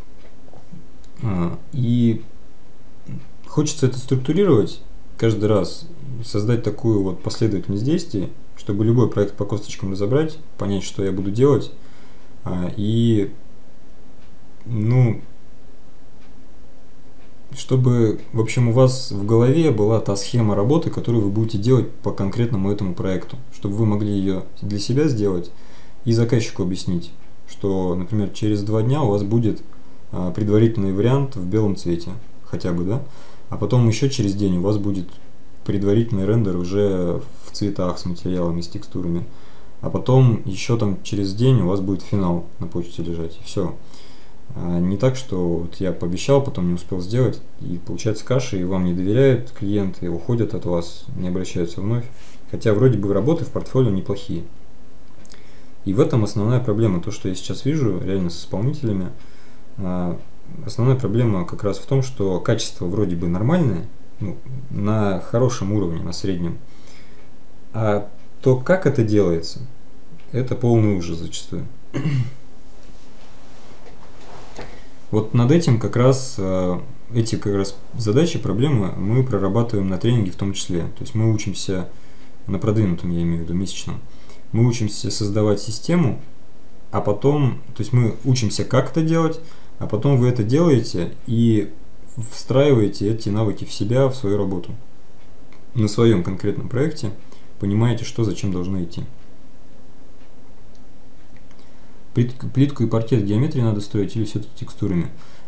И хочется это структурировать каждый раз, создать такую вот последовательность действий, чтобы любой проект по косточкам разобрать, понять, что я буду делать, и, ну, чтобы, в общем, у вас в голове была та схема работы, которую вы будете делать по конкретному этому проекту, чтобы вы могли ее для себя сделать и заказчику объяснить, что, например, через два дня у вас будет предварительный вариант в белом цвете, хотя бы, да, а потом еще через день у вас будет предварительный рендер уже в цветах с материалами, с текстурами, а потом еще там через день у вас будет финал на почте лежать, и все. Не так, что вот я пообещал, потом не успел сделать, и получается каша, и вам не доверяют клиенты, уходят от вас, не обращаются вновь, хотя вроде бы работы в портфолио неплохие. И в этом основная проблема, то, что я сейчас вижу реально с исполнителями. Основная проблема как раз в том, что качество вроде бы нормальное, ну, на хорошем уровне, на среднем, а то, как это делается, это полный ужас зачастую. Вот над этим как раз, эти как раз задачи, проблемы мы прорабатываем на тренинге в том числе. То есть мы учимся, на продвинутом я имею в виду, месячном, мы учимся создавать систему, а потом, то есть мы учимся, как это делать, а потом вы это делаете и встраиваете эти навыки в себя, в свою работу. На своем конкретном проекте понимаете, что зачем должно идти. Плитку и паркет геометрии надо строить или все-таки текстурами?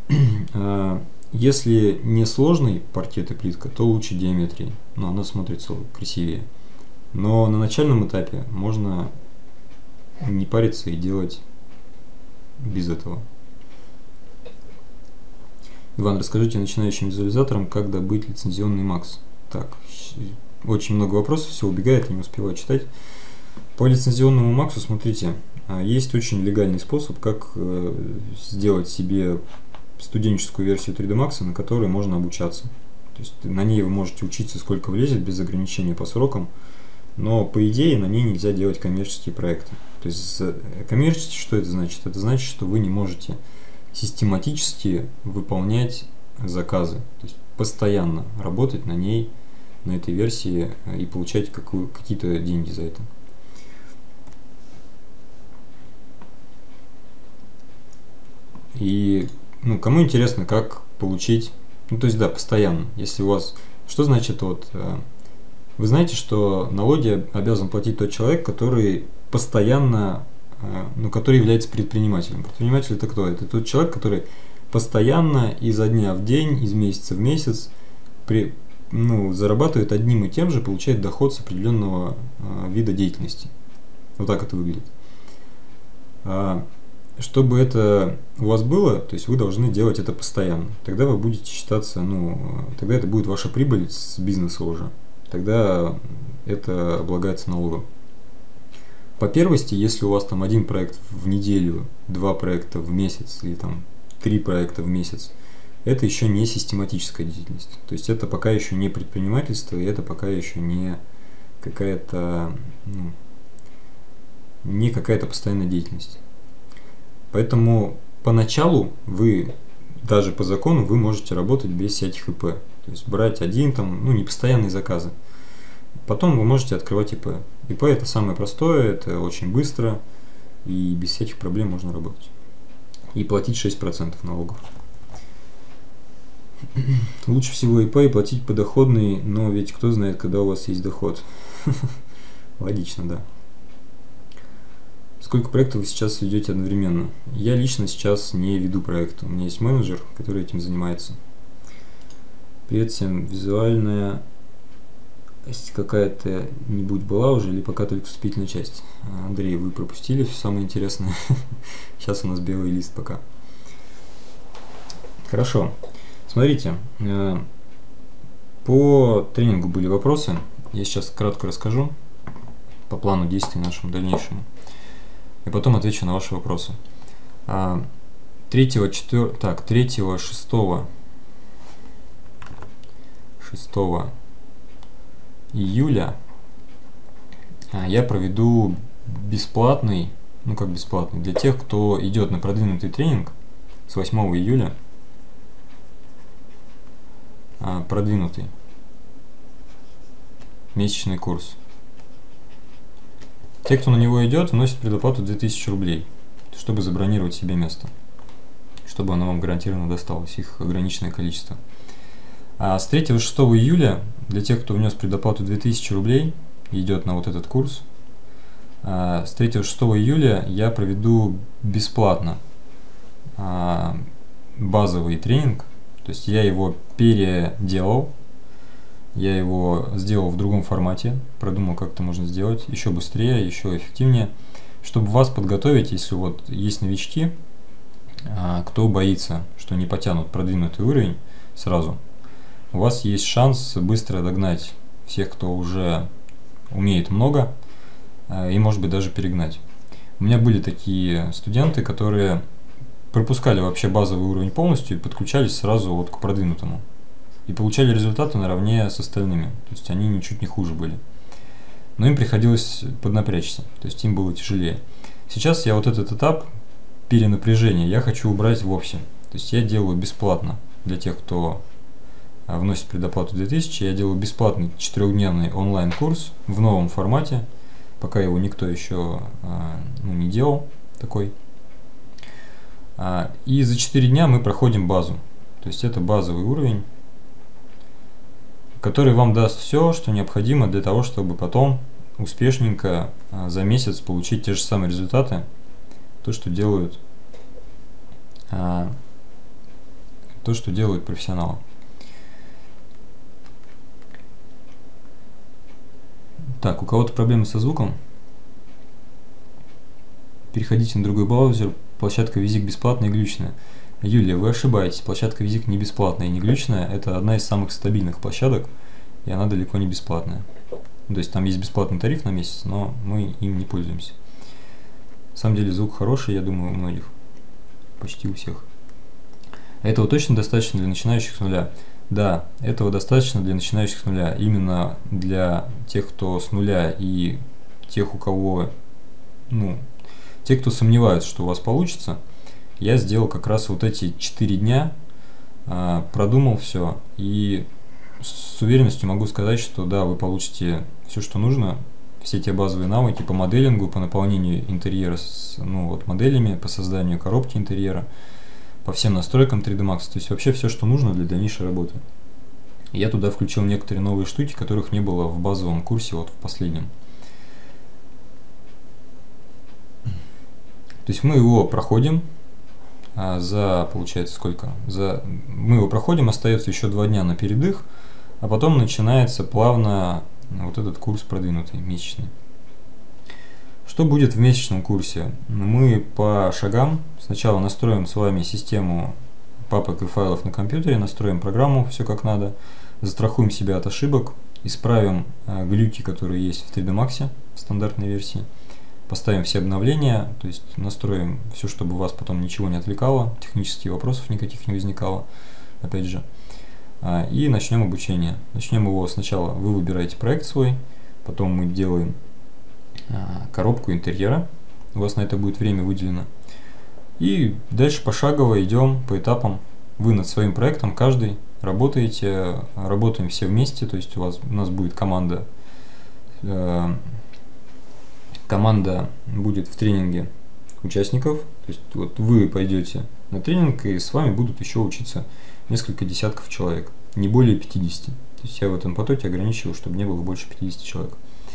Если не сложный паркет и плитка, то лучше геометрией, но она смотрится красивее. Но на начальном этапе можно не париться и делать без этого. Иван, расскажите начинающим визуализаторам, как добыть лицензионный макс. Так, очень много вопросов, все убегает, я не успеваю читать. По лицензионному максу, смотрите, есть очень легальный способ, как сделать себе студенческую версию три дэ Max, на которой можно обучаться. То есть на ней вы можете учиться сколько влезет, без ограничения по срокам, но по идее на ней нельзя делать коммерческие проекты. То есть коммерческий, что это значит? Это значит, что вы не можете систематически выполнять заказы, то есть постоянно работать на ней, на этой версии и получать какие-то деньги за это. И ну, кому интересно, как получить, ну то есть да, постоянно, если у вас, что значит вот, вы знаете, что налоги обязан платить тот человек, который постоянно, ну который является предпринимателем. Предприниматель это кто? Это тот человек, который постоянно изо дня в день, из месяца в месяц при, ну, зарабатывает одним и тем же, получает доход с определенного вида деятельности. Вот так это выглядит. Чтобы это у вас было, то есть вы должны делать это постоянно. Тогда вы будете считаться, ну, тогда это будет ваша прибыль с бизнеса уже. Тогда это облагается налогом. По первости, если у вас там один проект в неделю, два проекта в месяц или там три проекта в месяц, это еще не систематическая деятельность. То есть это пока еще не предпринимательство, и это пока еще не какая-то, ну, не какая-то постоянная деятельность. Поэтому поначалу вы, даже по закону, вы можете работать без всяких ИП. То есть брать один, там, ну, непостоянные заказы. Потом вы можете открывать ИП. ИП это самое простое, это очень быстро, и без всяких проблем можно работать. И платить шесть процентов налогов. Лучше всего ИП и платить подоходный, но ведь кто знает, когда у вас есть доход. Логично, да. Сколько проектов вы сейчас ведете одновременно? Я лично сейчас не веду проект. У меня есть менеджер, который этим занимается. Привет всем. Визуальная какая-то нибудь была уже, или пока только вступительная часть? Андрей, вы пропустили все самое интересное. Сейчас у нас белый лист пока. Хорошо. Смотрите, по тренингу были вопросы. Я сейчас кратко расскажу по плану действий нашему дальнейшему. И потом отвечу на ваши вопросы. третьего, четвёртого, так, третьего, шестого, шестого июля я проведу бесплатный, ну как бесплатный, для тех, кто идет на продвинутый тренинг с восьмого июля, продвинутый месячный курс. Те, кто на него идет, вносят предоплату две тысячи рублей, чтобы забронировать себе место, чтобы оно вам гарантированно досталось, их ограниченное количество. А с третьего-шестого июля для тех, кто внес предоплату две тысячи рублей и идет на вот этот курс, с третьего-шестого июля я проведу бесплатно базовый тренинг, то есть я его переделал, я его сделал в другом формате, продумал, как это можно сделать еще быстрее, еще эффективнее, чтобы вас подготовить, если вот есть новички, кто боится, что не потянут продвинутый уровень сразу. У вас есть шанс быстро догнать всех, кто уже умеет много, и, может быть, даже перегнать. У меня были такие студенты, которые пропускали вообще базовый уровень полностью и подключались сразу вот к продвинутому. И получали результаты наравне с остальными. То есть они ничуть не хуже были. Но им приходилось поднапрячься, то есть им было тяжелее. Сейчас я вот этот этап перенапряжения я хочу убрать вовсе. То есть я делаю бесплатно для тех, кто вносит предоплату две тысячи, я делаю бесплатный четырехдневный онлайн-курс в новом формате, пока его никто еще ну, не делал такой. И за четыре дня мы проходим базу, то есть это базовый уровень, который вам даст все, что необходимо для того, чтобы потом успешненько за месяц получить те же самые результаты, то, что делают, то, что делают профессионалы. Так, у кого-то проблемы со звуком? Переходите на другой браузер. Площадка Визик бесплатная и глючная. Юлия, вы ошибаетесь. Площадка Визик не бесплатная и не глючная. Это одна из самых стабильных площадок, и она далеко не бесплатная. То есть там есть бесплатный тариф на месяц, но мы им не пользуемся. На самом деле звук хороший, я думаю, у многих. Почти у всех. Этого точно достаточно для начинающих с нуля. Да, этого достаточно для начинающих с нуля. Именно для тех, кто с нуля, и тех, у кого, ну, те, кто сомневаются, что у вас получится, я сделал как раз вот эти четыре дня, продумал все, и с уверенностью могу сказать, что да, вы получите все, что нужно, все те базовые навыки по моделингу, по наполнению интерьера с, ну, вот, моделями, по созданию коробки интерьера, по всем настройкам три дэ Max, то есть вообще все, что нужно для дальнейшей работы. Я туда включил некоторые новые штуки, которых не было в базовом курсе, вот в последнем. То есть мы его проходим а, за, получается, сколько? За, мы его проходим, остается еще два дня на передых, а потом начинается плавно вот этот курс продвинутый, месячный. Что будет в месячном курсе? Мы по шагам сначала настроим с вами систему папок и файлов на компьютере, настроим программу, все как надо, застрахуем себя от ошибок, исправим э, глюки, которые есть в три дэ Max в стандартной версии, поставим все обновления, то есть настроим все, чтобы вас потом ничего не отвлекало, технических вопросов никаких не возникало, опять же. А, и начнем обучение. Начнем его сначала, вы выбираете проект свой, потом мы делаем коробку интерьера, у вас на это будет время выделено, и дальше пошагово идем по этапам. Вы над своим проектом каждый работаете, работаем все вместе, то есть у вас у нас будет команда, э, команда будет в тренинге участников, то есть вот вы пойдете на тренинг, и с вами будут еще учиться несколько десятков человек, не более пятидесяти. То есть я в этом потоке ограничиваю, чтобы не было больше пятидесяти человек.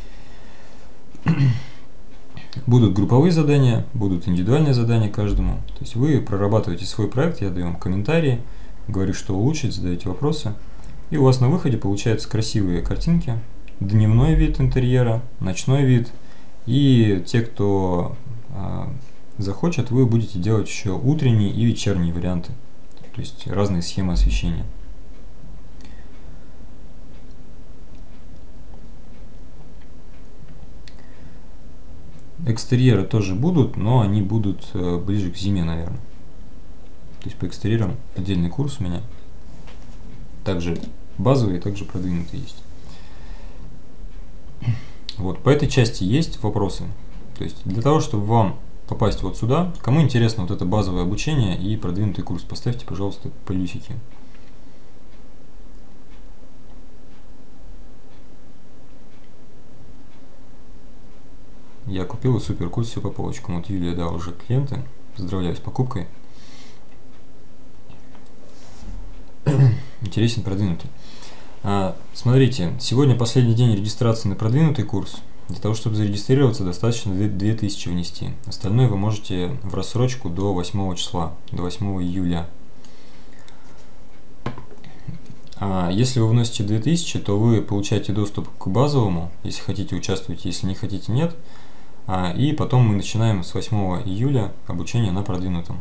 Будут групповые задания, будут индивидуальные задания каждому. То есть вы прорабатываете свой проект, я даю вам комментарии, говорю, что улучшить, задаете вопросы. И у вас на выходе получаются красивые картинки, дневной вид интерьера, ночной вид. И те, кто а, захочет, вы будете делать еще утренние и вечерние варианты. То есть разные схемы освещения. Экстерьеры тоже будут, но они будут э, ближе к зиме, наверное. То есть по экстерьерам отдельный курс у меня. Также базовый, также продвинутый есть. Вот, по этой части есть вопросы. То есть для того, чтобы вам попасть вот сюда, кому интересно вот это базовое обучение и продвинутый курс, поставьте, пожалуйста, плюсики. Я купила супер курс, все по полочкам. Вот Юлия, да, уже клиенты. Поздравляю с покупкой. Интересен продвинутый. А, смотрите, сегодня последний день регистрации на продвинутый курс. Для того, чтобы зарегистрироваться, достаточно две тысячи внести. Остальное вы можете в рассрочку до восьмого числа, до восьмого июля. А если вы вносите две тысячи, то вы получаете доступ к базовому. Если хотите, участвуйте, если не хотите, нет. А, и потом мы начинаем с восьмого июля обучение на продвинутом.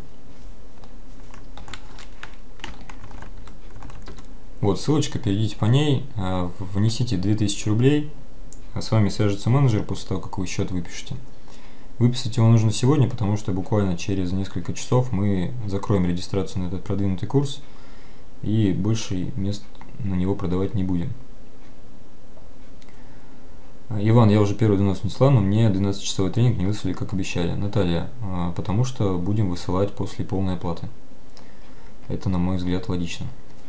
Вот ссылочка, перейдите по ней, внесите две тысячи рублей, с вами свяжется менеджер после того, как вы счет выпишете. Выписать его нужно сегодня, потому что буквально через несколько часов мы закроем регистрацию на этот продвинутый курс и больше мест на него продавать не будем. Иван, я уже первый донос внесла, но мне двенадцатичасовой тренинг не выслали, как обещали. Наталья, потому что будем высылать после полной оплаты. Это, на мой взгляд, логично.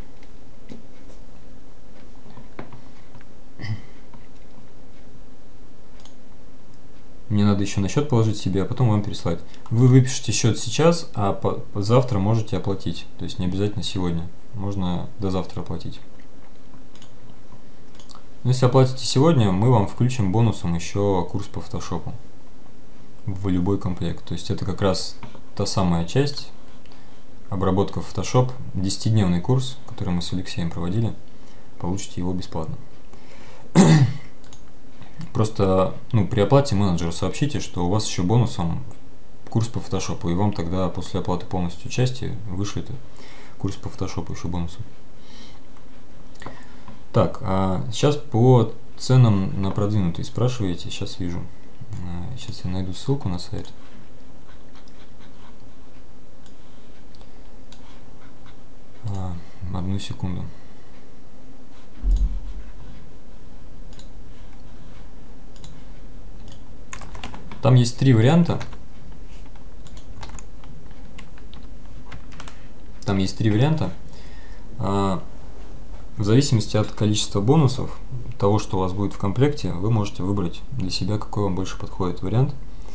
Мне надо еще на счет положить себе, а потом вам переслать. Вы выпишите счет сейчас, а по завтра можете оплатить. То есть не обязательно сегодня. Можно до завтра оплатить. Но если оплатите сегодня, мы вам включим бонусом еще курс по фотошопу в любой комплект. То есть это как раз та самая часть, обработка Photoshop, десятидневный курс, который мы с Алексеем проводили. Получите его бесплатно. Просто, ну, при оплате менеджеру сообщите, что у вас еще бонусом курс по фотошопу, и вам тогда после оплаты полностью части вышлет курс по фотошопу еще бонусом. Так, а сейчас по ценам на продвинутый спрашиваете, сейчас вижу. Сейчас я найду ссылку на сайт. Одну секунду. Там есть три варианта. Там есть три варианта. В зависимости от количества бонусов, того, что у вас будет в комплекте, вы можете выбрать для себя, какой вам больше подходит вариант.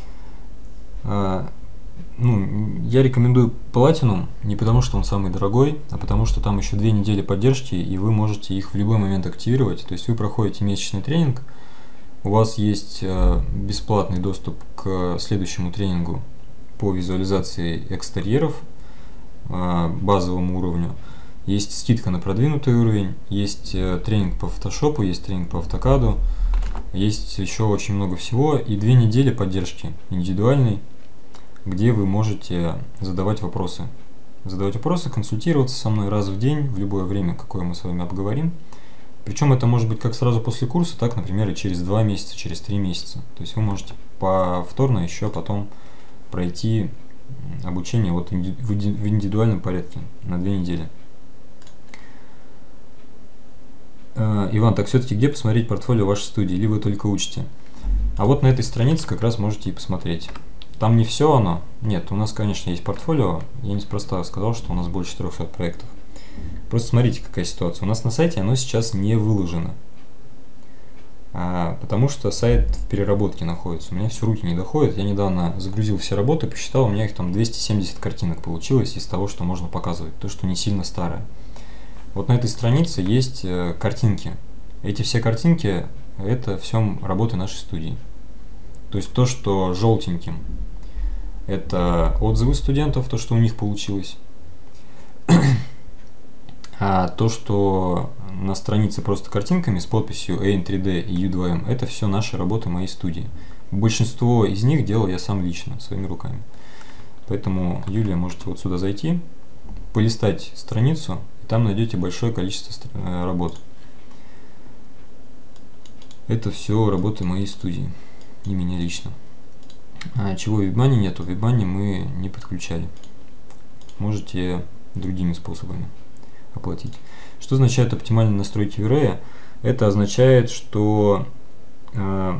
Ну, я рекомендую Platinum не потому, что он самый дорогой, а потому что там еще две недели поддержки, и вы можете их в любой момент активировать. То есть вы проходите месячный тренинг. У вас есть бесплатный доступ к следующему тренингу по визуализации экстерьеров, базовому уровню. Есть скидка на продвинутый уровень, есть тренинг по фотошопу, есть тренинг по автокаду, есть еще очень много всего. И две недели поддержки индивидуальной, где вы можете задавать вопросы. Задавать вопросы, консультироваться со мной раз в день, в любое время, какое мы с вами обговорим. Причем это может быть как сразу после курса, так, например, и через два месяца, через три месяца. То есть вы можете повторно еще потом пройти обучение вот в индивидуальном порядке на две недели. Иван, так все-таки где посмотреть портфолио вашей студии? Или вы только учите? А вот на этой странице как раз можете и посмотреть. Там не все оно. Нет, у нас, конечно, есть портфолио. Я неспроста сказал, что у нас больше трёхсот проектов. Просто смотрите, какая ситуация. У нас на сайте оно сейчас не выложено. А, потому что сайт в переработке находится. У меня все руки не доходят. Я недавно загрузил все работы, посчитал, у меня их там двести семьдесят картинок получилось из того, что можно показывать. То, что не сильно старое. Вот на этой странице есть э, картинки. Эти все картинки – это все работы нашей студии. То есть то, что желтеньким – это отзывы студентов, то, что у них получилось. А то, что на странице просто картинками с подписью эй эн три дэ и ю два эм, это все наши работы моей студии. Большинство из них делал я сам лично, своими руками. Поэтому, Юлия, можете вот сюда зайти, полистать страницу, и там найдете большое количество работ. Это все работы моей студии и меня лично. А чего в WebMoney нету? В WebMoney мы не подключали. Можете другими способами оплатить. Что означает оптимальные настройки V-Ray? Это означает, что, э,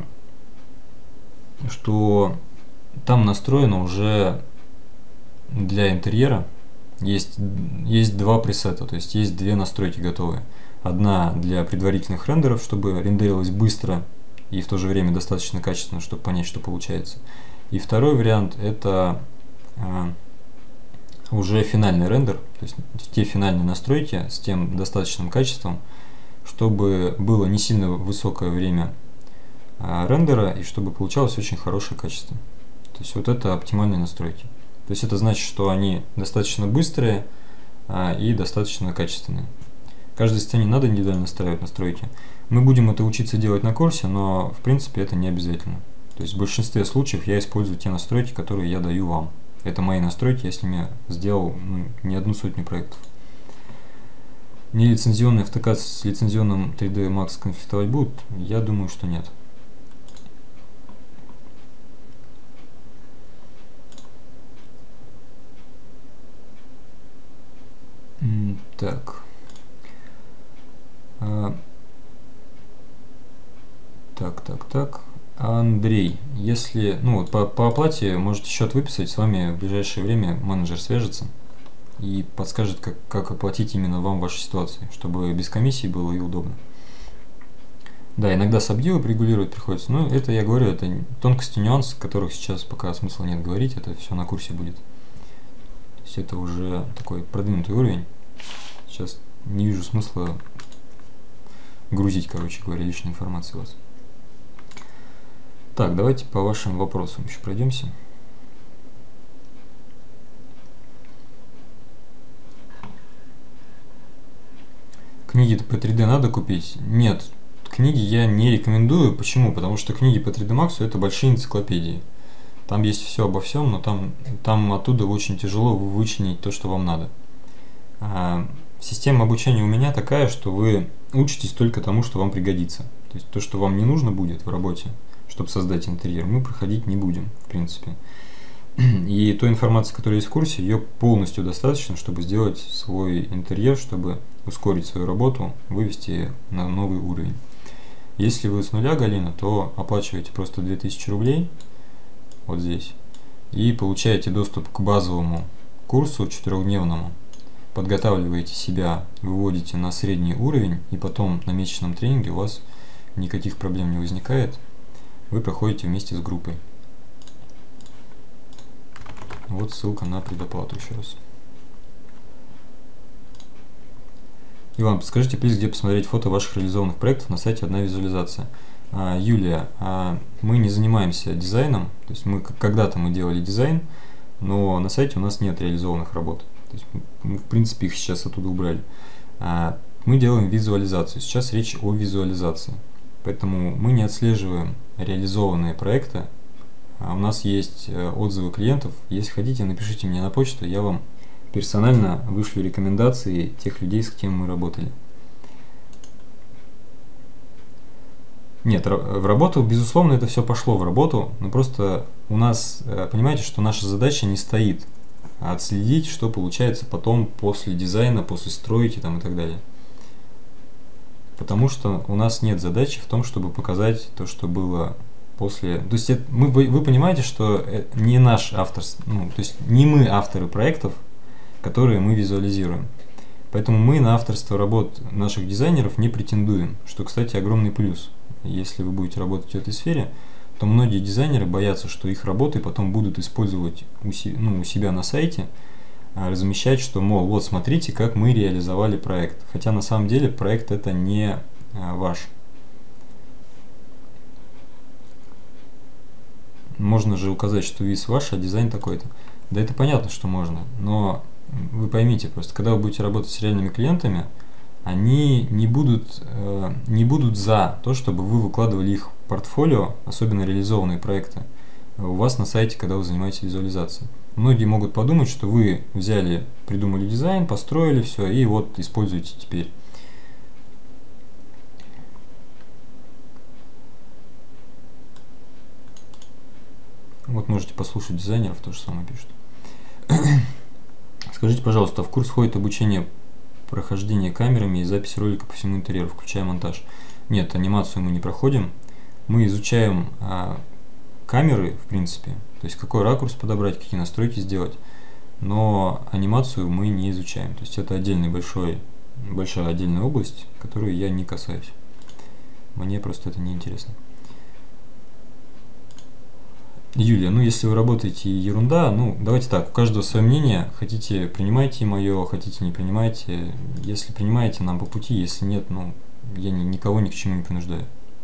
что там настроено уже для интерьера есть, есть два пресета, то есть есть две настройки готовые. Одна для предварительных рендеров, чтобы рендерилось быстро и в то же время достаточно качественно, чтобы понять, что получается. И второй вариант это э, уже финальный рендер, то есть те финальные настройки с тем достаточным качеством, чтобы было не сильно высокое время э, рендера и чтобы получалось очень хорошее качество. То есть вот это оптимальные настройки. То есть это значит, что они достаточно быстрые а, и достаточно качественные. Каждой сцене надо индивидуально настраивать настройки. Мы будем это учиться делать на курсе, но в принципе это не обязательно. То есть в большинстве случаев я использую те настройки, которые я даю вам. Это мои настройки, я с ними сделал ну, не одну сотню проектов. Нелицензионный автокад с лицензионным три дэ Max конфликтовать будут? Я думаю, что нет. Так. А, так, так, так. Андрей, если, ну вот по, по оплате можете счет выписать, с вами в ближайшее время менеджер свяжется и подскажет, как, как оплатить именно вам вашу ситуацию, чтобы без комиссии было и удобно. Да, иногда сабдилы регулировать приходится, но это, я говорю, это тонкости, нюансы, которых сейчас пока смысла нет говорить, это все на курсе будет. То есть это уже такой продвинутый уровень. Сейчас не вижу смысла грузить, короче говоря, лишней информации у вас. Так, давайте по вашим вопросам еще пройдемся. Книги по три дэ надо купить? Нет, книги я не рекомендую. Почему? Потому что книги по три дэ Max это большие энциклопедии. Там есть все обо всем, но там, там оттуда очень тяжело вычленить то, что вам надо. А, система обучения у меня такая, что вы учитесь только тому, что вам пригодится. То есть то, что вам не нужно будет в работе, чтобы создать интерьер, мы проходить не будем, в принципе. И той информации, которая есть в курсе, ее полностью достаточно, чтобы сделать свой интерьер, чтобы ускорить свою работу, вывести на новый уровень. Если вы с нуля, Галина, то оплачиваете просто две тысячи рублей, вот здесь, и получаете доступ к базовому курсу четырехдневному, подготавливаете себя, выводите на средний уровень, и потом на месячном тренинге у вас никаких проблем не возникает, вы проходите вместе с группой. Вот ссылка на предоплату еще раз. Иван, подскажите, плиз, где посмотреть фото ваших реализованных проектов на сайте «Одна визуализация». А, Юлия, а мы не занимаемся дизайном, то есть мы когда-то мы делали дизайн, но на сайте у нас нет реализованных работ. То есть мы, в принципе, их сейчас оттуда убрали. А, мы делаем визуализацию. Сейчас речь о визуализации. Поэтому мы не отслеживаем реализованные проекты. А у нас есть отзывы клиентов. Если хотите, напишите мне на почту, я вам персонально вышлю рекомендации тех людей, с кем мы работали. Нет, в работу, безусловно, это все пошло в работу, но просто у нас, понимаете, что наша задача не стоит отследить, что получается потом после дизайна, после стройки там, и так далее. Потому что у нас нет задачи в том, чтобы показать то, что было после. То есть это, мы, вы, вы понимаете, что не наш автор, ну, то есть не мы авторы проектов, которые мы визуализируем. Поэтому мы на авторство работ наших дизайнеров не претендуем, что, кстати, огромный плюс. Если вы будете работать в этой сфере, то многие дизайнеры боятся, что их работы потом будут использовать у, си, ну, у себя на сайте, размещать, что, мол, вот смотрите, как мы реализовали проект. Хотя на самом деле проект это не а, ваш. Можно же указать, что виз ваш, а дизайн такой-то. Да это понятно, что можно, но вы поймите просто, когда вы будете работать с реальными клиентами, они не будут, э, не будут за то, чтобы вы выкладывали их в портфолио, особенно реализованные проекты, у вас на сайте, когда вы занимаетесь визуализацией. Многие могут подумать, что вы взяли, придумали дизайн, построили все и вот используете теперь. Вот можете послушать дизайнеров, то же самое пишут. Скажите, пожалуйста, в курс входит обучение прохождения камерами и запись ролика по всему интерьеру, включая монтаж? Нет, анимацию мы не проходим. Мы изучаем а, камеры, в принципе, то есть какой ракурс подобрать, какие настройки сделать, но анимацию мы не изучаем. То есть это отдельный большой, большая отдельная область, которую я не касаюсь. Мне просто это не интересно. Юлия, ну если вы работаете ерунда, ну давайте так, у каждого свое мнение, хотите принимайте мое, хотите не принимайте, если принимаете, нам по пути, если нет, ну я ни, никого ни к чему не принуждаю.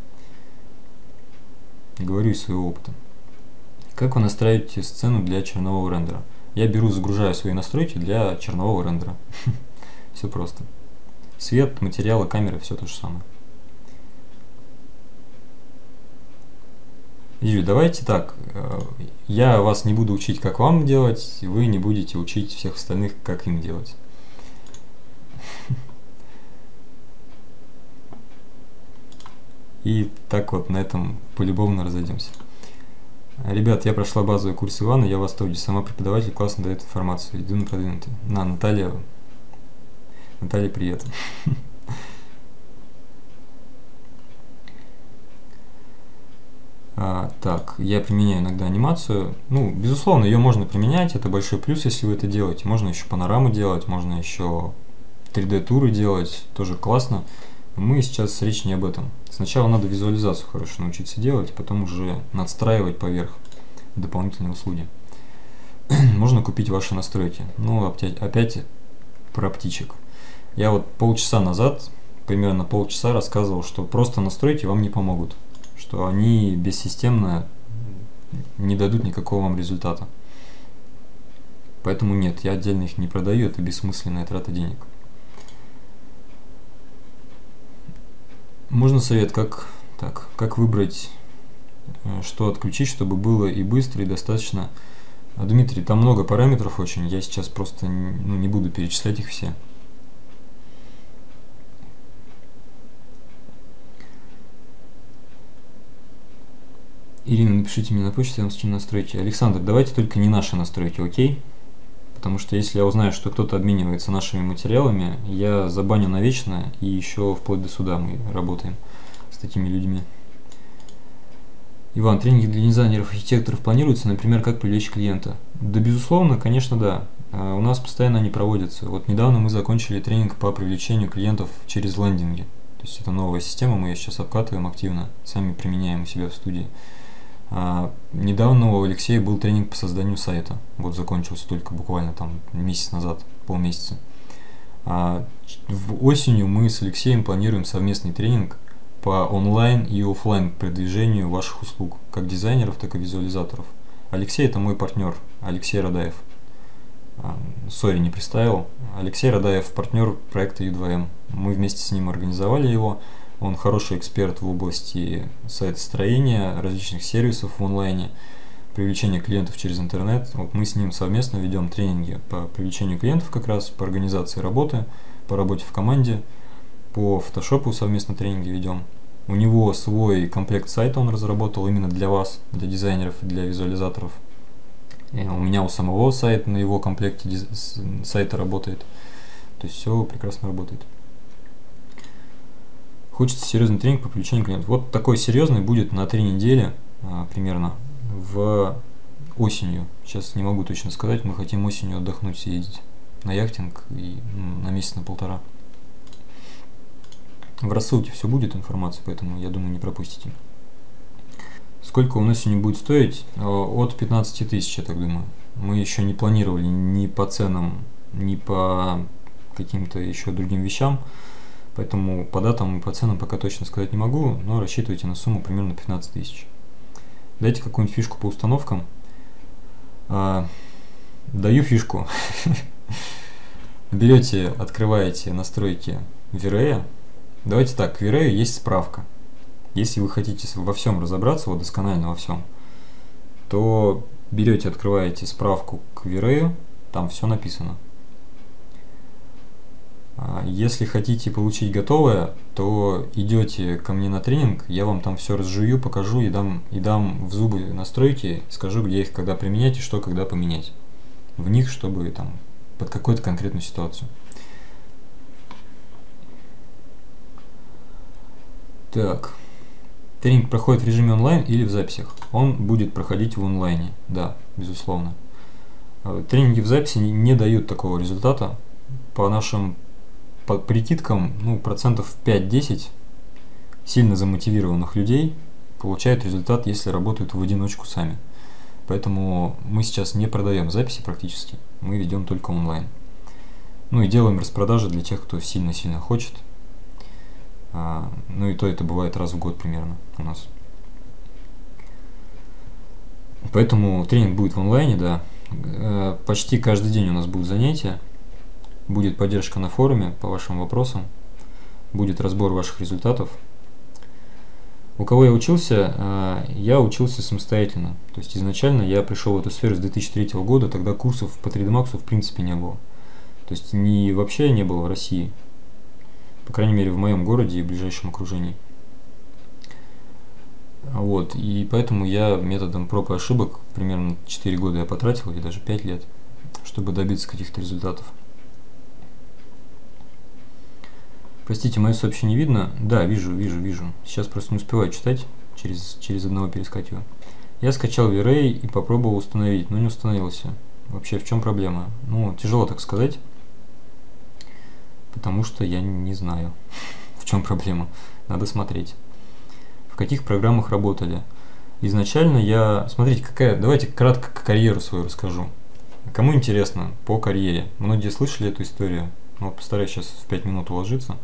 Говорю из своего опыта. Как вы настраиваете сцену для чернового рендера? Я беру, загружаю свои настройки для чернового рендера. Все просто. Свет, материалы, камеры, все то же самое. Юрий, давайте так, я вас не буду учить, как вам делать, вы не будете учить всех остальных, как им делать. И так вот на этом полюбовно разойдемся. Ребят, я прошла базовый курс Ивана, я в восторге. Сама преподаватель классно дает информацию. Иду на продвинутый. На, Наталья. Наталья, привет. А, так, я применяю иногда анимацию. Ну, безусловно, ее можно применять, это большой плюс, если вы это делаете. Можно еще панораму делать, можно еще три дэ туры делать, тоже классно. Мы сейчас речь не об этом. Сначала надо визуализацию хорошо научиться делать, потом уже надстраивать поверх дополнительные услуги. Можно купить ваши настройки. Ну, опять, опять про птичек. Я вот полчаса назад, примерно полчаса рассказывал, что просто настройки вам не помогут. Что они бессистемно не дадут никакого вам результата. Поэтому нет, я отдельно их не продаю, это бессмысленная трата денег. Можно совет, как, так, как выбрать, что отключить, чтобы было и быстро, и достаточно. Дмитрий, там много параметров очень, я сейчас просто ну, не буду перечислять их все. Ирина, напишите мне на почту, я вам скину настройки. Александр, давайте только не наши настройки, окей? Потому что если я узнаю, что кто-то обменивается нашими материалами, я забаню навечно, и еще вплоть до суда мы работаем с такими людьми. Иван, тренинги для дизайнеров и архитекторов планируются, например, как привлечь клиента? Да, безусловно, конечно, да. У нас постоянно они проводятся. Вот недавно мы закончили тренинг по привлечению клиентов через лендинги. То есть это новая система, мы ее сейчас обкатываем активно, сами применяем у себя в студии. А, недавно у Алексея был тренинг по созданию сайта. Вот закончился только буквально там месяц назад, полмесяца. А, в осенью мы с Алексеем планируем совместный тренинг по онлайн и офлайн продвижению ваших услуг, как дизайнеров, так и визуализаторов. Алексей это мой партнер, Алексей Радаев. Сори, не представил. Алексей Радаев, партнер проекта ю два эм. Мы вместе с ним организовали его. Он хороший эксперт в области сайтостроения, различных сервисов в онлайне, привлечения клиентов через интернет. Вот мы с ним совместно ведем тренинги по привлечению клиентов как раз, по организации работы, по работе в команде, по фотошопу совместно тренинги ведем. У него свой комплект сайта он разработал именно для вас, для дизайнеров и для визуализаторов. И у меня у самого сайт на его комплекте сайта работает. То есть все прекрасно работает. Хочется серьезный тренинг по привлечению клиентов. Вот такой серьезный будет на три недели а, примерно в осенью. Сейчас не могу точно сказать, мы хотим осенью отдохнуть, съездить на яхтинг и ну, на месяц, на полтора. В рассылке все будет информация, поэтому я думаю не пропустите. Сколько у нас сегодня будет стоить? От пятнадцати тысяч, я так думаю. Мы еще не планировали ни по ценам, ни по каким-то еще другим вещам. Поэтому по датам и по ценам пока точно сказать не могу, но рассчитывайте на сумму примерно пятнадцать тысяч. Дайте какую-нибудь фишку по установкам. А, даю фишку. Берете, открываете настройки V-Ray, давайте так, к V-Ray есть справка. Если вы хотите во всем разобраться, вот досконально во всем, то берете, открываете справку к V-Ray, там все написано. Если хотите получить готовое, то идете ко мне на тренинг, я вам там все разжую, покажу и дам, и дам в зубы настройки, скажу, где их когда применять и что когда поменять в них, чтобы там под какую-то конкретную ситуацию. Так, тренинг проходит в режиме онлайн или в записях? Он будет проходить в онлайне, да, безусловно. Тренинги в записи не, не дают такого результата. По нашим по прикидкам, ну, процентов пять-десять сильно замотивированных людей получают результат, если работают в одиночку сами. Поэтому мы сейчас не продаем записи практически, мы ведем только онлайн. Ну и делаем распродажи для тех, кто сильно-сильно хочет. А, ну и то это бывает раз в год примерно у нас. Поэтому тренинг будет в онлайне, да. Почти каждый день у нас будут занятия. Будет поддержка на форуме по вашим вопросам. Будет разбор ваших результатов. У кого я учился? Я учился самостоятельно. То есть изначально я пришел в эту сферу с две тысячи третьего года, тогда курсов по три дэ Max в принципе не было. То есть ни вообще не было в России. По крайней мере в моем городе и ближайшем окружении. Вот. И поэтому я методом проб и ошибок, примерно четыре года я потратил, или даже пять лет, чтобы добиться каких-то результатов. Простите, мое сообщение видно? Да, вижу, вижу, вижу. Сейчас просто не успеваю читать, через, через одного перескакиваю. Я скачал V-Ray и попробовал установить, но не установился. Вообще, в чем проблема? Ну, тяжело так сказать, потому что я не знаю, в чем проблема. Надо смотреть. В каких программах работали? Изначально я... Смотрите, какая... Давайте кратко карьеру свою расскажу. Кому интересно по карьере? Многие слышали эту историю. Ну, вот постараюсь сейчас в пять минут уложиться.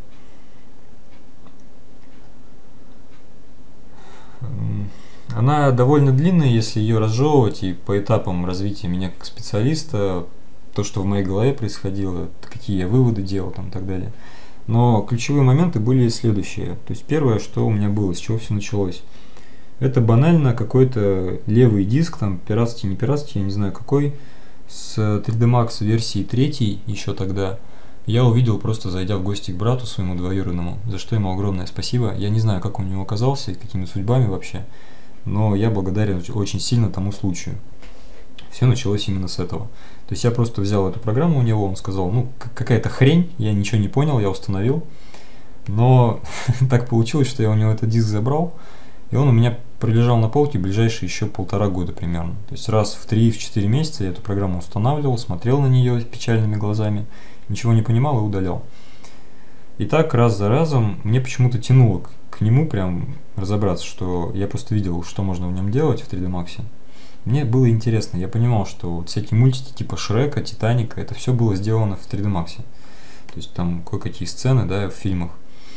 Она довольно длинная, если ее разжевывать, и по этапам развития меня как специалиста, то, что в моей голове происходило, какие я выводы делал там, и так далее. Но ключевые моменты были следующие. То есть первое, что у меня было, с чего все началось. Это банально какой-то левый диск, там пиратский, не пиратский, я не знаю какой, с три дэ Max версии третьей еще тогда. Я увидел, просто зайдя в гости к брату своему двоюродному, за что ему огромное спасибо. Я не знаю, как он у него оказался и какими судьбами вообще, но я благодарен очень сильно тому случаю. Все началось именно с этого. То есть я просто взял эту программу у него, он сказал, ну, какая-то хрень, я ничего не понял, я установил. Но так получилось, что я у него этот диск забрал, и он у меня пролежал на полке ближайшие еще полтора года примерно. То есть раз в три-четыре месяца я эту программу устанавливал, смотрел на нее печальными глазами, ничего не понимал и удалял. И так раз за разом мне почему-то тянуло к, к нему прям разобраться, что я просто видел, что можно в нем делать в три дэ Max. Мне было интересно, я понимал, что вот всякие мультики типа Шрека, Титаника, это все было сделано в три дэ Max. То есть там кое-какие сцены, да, в фильмах.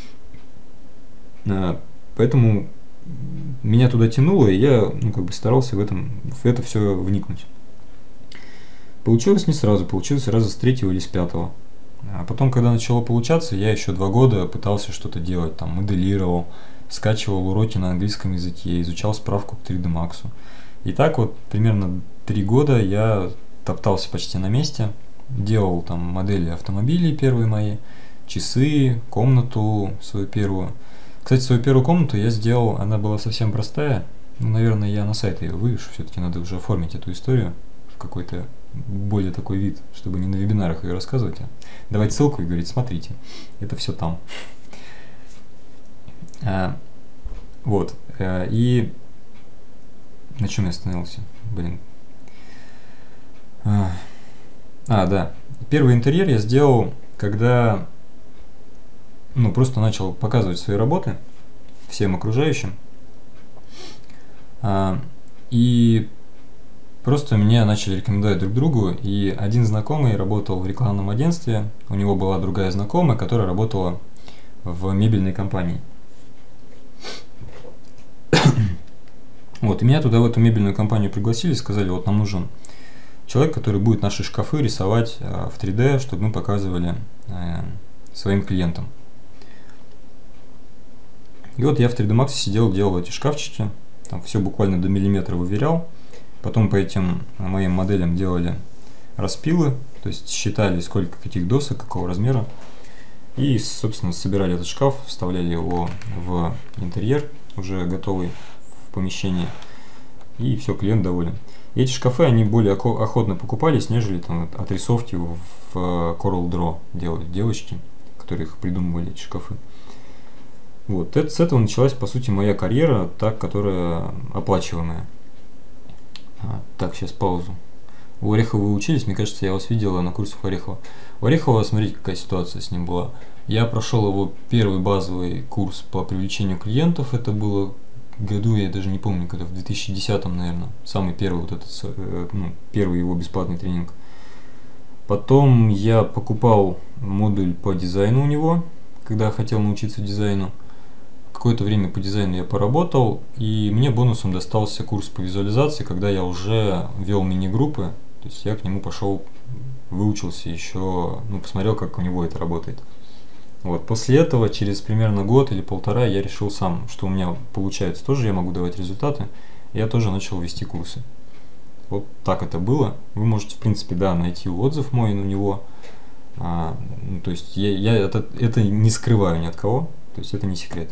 Поэтому меня туда тянуло, и я, ну, как бы старался в, этом, в это все вникнуть. Получилось не сразу, получилось раза с третьего или с пятого. А потом, когда начало получаться, я еще два года пытался что-то делать, там, моделировал, скачивал уроки на английском языке, изучал справку к три дэ Max. И так вот примерно три года я топтался почти на месте, делал там модели автомобилей первые мои, часы, комнату свою первую. Кстати, свою первую комнату я сделал, она была совсем простая, ну, наверное, я на сайт ее вывешу, все-таки надо уже оформить эту историю в какой-то более такой вид, чтобы не на вебинарах ее рассказывать, а давать ссылку и говорить, смотрите, это все там. А, вот, а, и на чем я остановился? Блин. А, а, да. Первый интерьер я сделал, когда, ну, просто начал показывать свои работы всем окружающим. А, и просто меня начали рекомендовать друг другу, и один знакомый работал в рекламном агентстве, у него была другая знакомая, которая работала в мебельной компании. Вот, и меня туда, в эту мебельную компанию пригласили, сказали, вот нам нужен человек, который будет наши шкафы рисовать э, в три дэ, чтобы мы показывали э, своим клиентам. И вот я в три дэ Max сидел, делал эти шкафчики, там все буквально до миллиметра выверял. Потом по этим моим моделям делали распилы, то есть считали, сколько каких досок, какого размера. И, собственно, собирали этот шкаф, вставляли его в интерьер, уже готовый в помещении. И все, клиент доволен. И эти шкафы, они более охотно покупались, нежели там отрисовки в Corel Draw делали девочки, которые их придумывали, эти шкафы. Вот, это, с этого началась, по сути, моя карьера, так, которая оплачиваемая. А, так, сейчас паузу. У Орехова вы учились? Мне кажется, я вас видела на курсах Орехова. У Орехова, смотрите, какая ситуация с ним была. Я прошел его первый базовый курс по привлечению клиентов. Это было году, я даже не помню, когда, в две тысячи десятом, наверное. Самый первый вот этот, ну, первый его бесплатный тренинг. Потом я покупал модуль по дизайну у него, когда хотел научиться дизайну. Какое-то время по дизайну я поработал, и мне бонусом достался курс по визуализации, когда я уже вел мини-группы, то есть я к нему пошел, выучился еще, ну, посмотрел, как у него это работает. Вот, после этого, через примерно год или полтора, я решил сам, что у меня получается тоже, я могу давать результаты, и я тоже начал вести курсы. Вот так это было. Вы можете, в принципе, да, найти отзыв мой на него, а, ну, то есть я, я это, это не скрываю ни от кого, то есть это не секрет.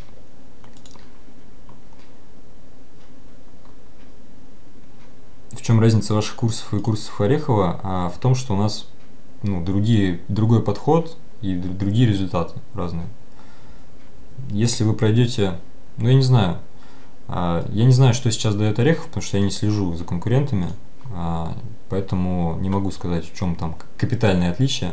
В чем разница ваших курсов и курсов Орехова? А в том, что у нас, ну, другие, другой подход и другие результаты разные. Если вы пройдете, ну, я не знаю, я не знаю, что сейчас дает Орехов, потому что я не слежу за конкурентами, поэтому не могу сказать, в чем там капитальное отличие.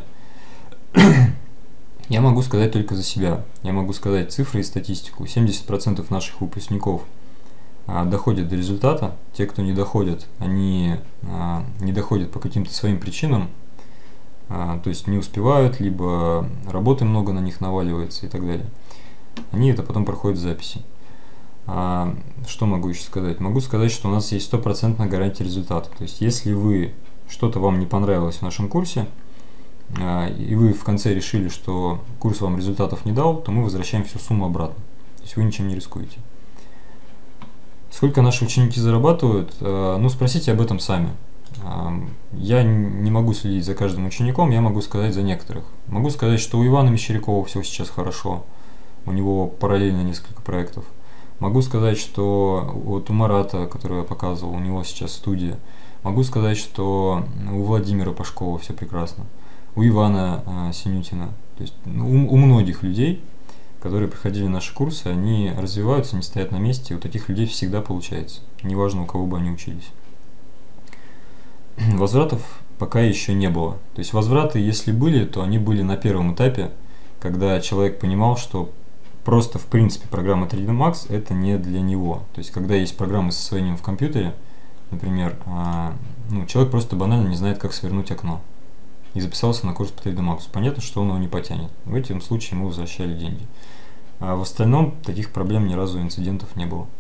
Я могу сказать только за себя. Я могу сказать цифры и статистику. семьдесят процентов наших выпускников доходят до результата. Те, кто не доходят, они а, не доходят по каким-то своим причинам, а, то есть не успевают, либо работы много на них наваливается и так далее. Они это потом проходят в записи. А, что могу еще сказать? Могу сказать, что у нас есть стопроцентная гарантия результата. То есть если вы, что-то вам не понравилось в нашем курсе, а, и вы в конце решили, что курс вам результатов не дал, то мы возвращаем всю сумму обратно. То есть вы ничем не рискуете. Сколько наши ученики зарабатывают? Ну, спросите об этом сами. Я не могу следить за каждым учеником, я могу сказать за некоторых. Могу сказать, что у Ивана Мещерякова все сейчас хорошо, у него параллельно несколько проектов. Могу сказать, что вот у Марата, который я показывал, у него сейчас студия. Могу сказать, что у Владимира Пашкова все прекрасно, у Ивана Синютина, то есть у, у многих людей, которые проходили наши курсы, они развиваются, не стоят на месте, и у таких людей всегда получается, неважно, у кого бы они учились. Возвратов пока еще не было. То есть возвраты, если были, то они были на первом этапе, когда человек понимал, что просто в принципе программа три дэ Max это не для него. То есть когда есть программы с освоением в компьютере, например, ну, человек просто банально не знает, как свернуть окно, и записался на курс по три дэ Max. Понятно, что он его не потянет. В этом случае мы возвращали деньги. А в остальном таких проблем ни разу, инцидентов не было.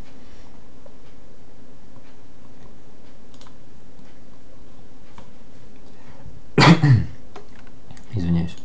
Извиняюсь.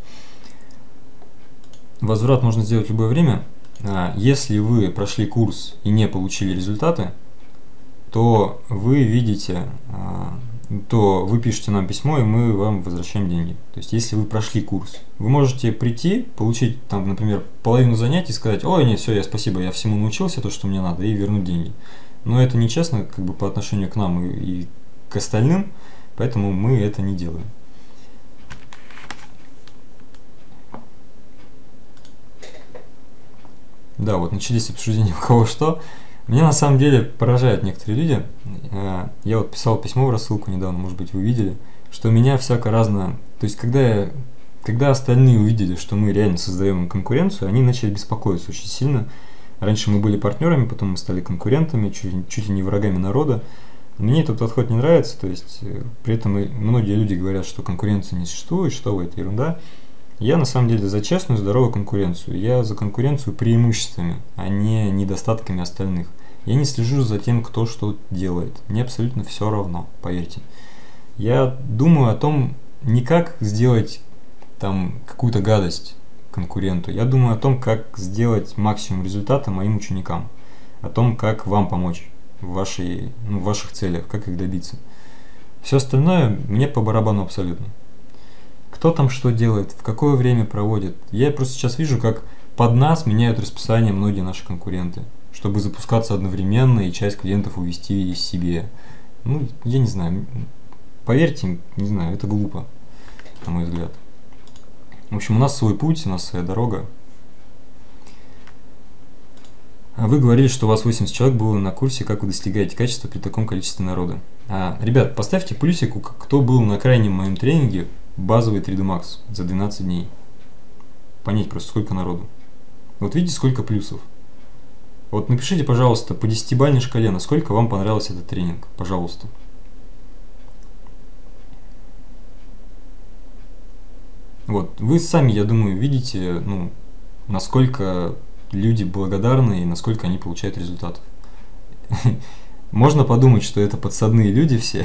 Возврат можно сделать в любое время. Если вы прошли курс и не получили результаты, то вы видите, то вы пишете нам письмо, и мы вам возвращаем деньги. То есть, если вы прошли курс, вы можете прийти, получить, там, например, половину занятий и сказать: ой, нет, все, я спасибо, я всему научился, то, что мне надо, и вернуть деньги. Но это нечестно, как бы, по отношению к нам и, и к остальным, поэтому мы это не делаем. Да, вот начались обсуждения у кого что. Меня на самом деле поражают некоторые люди. Я вот писал письмо в рассылку недавно, может быть, вы видели, что меня всяко разно... То есть, когда, я, когда остальные увидели, что мы реально создаем конкуренцию, они начали беспокоиться очень сильно. Раньше мы были партнерами, потом мы стали конкурентами, чуть, чуть ли не врагами народа. Мне этот подход не нравится, то есть, при этом многие люди говорят, что конкуренции не существует, что вы, это ерунда. Я на самом деле за честную, здоровую конкуренцию. Я за конкуренцию преимуществами, а не недостатками остальных. Я не слежу за тем, кто что делает. Мне абсолютно все равно, поверьте. Я думаю о том, не как сделать там какую-то гадость конкуренту. Я думаю о том, как сделать максимум результата моим ученикам. О том, как вам помочь в, вашей, ну, в ваших целях, как их добиться. Все остальное мне по барабану абсолютно. Кто там что делает, в какое время проводит. Я просто сейчас вижу, как под нас меняют расписание многие наши конкуренты, чтобы запускаться одновременно и часть клиентов увести из себе. Ну, я не знаю, поверьте, не знаю, это глупо, на мой взгляд. В общем, у нас свой путь, у нас своя дорога. А вы говорили, что у вас восемьдесят человек было на курсе, как вы достигаете качества при таком количестве народа. А, ребят, поставьте плюсик, кто был на крайнем моем тренинге базовый три дэ Max за двенадцать дней. Понять просто, сколько народу. Вот видите, сколько плюсов. Вот напишите, пожалуйста, по десятибалльной шкале, насколько вам понравился этот тренинг. Пожалуйста. Вот, вы сами, я думаю, видите, ну, насколько люди благодарны и насколько они получают результатов. Можно подумать, что это подсадные люди все.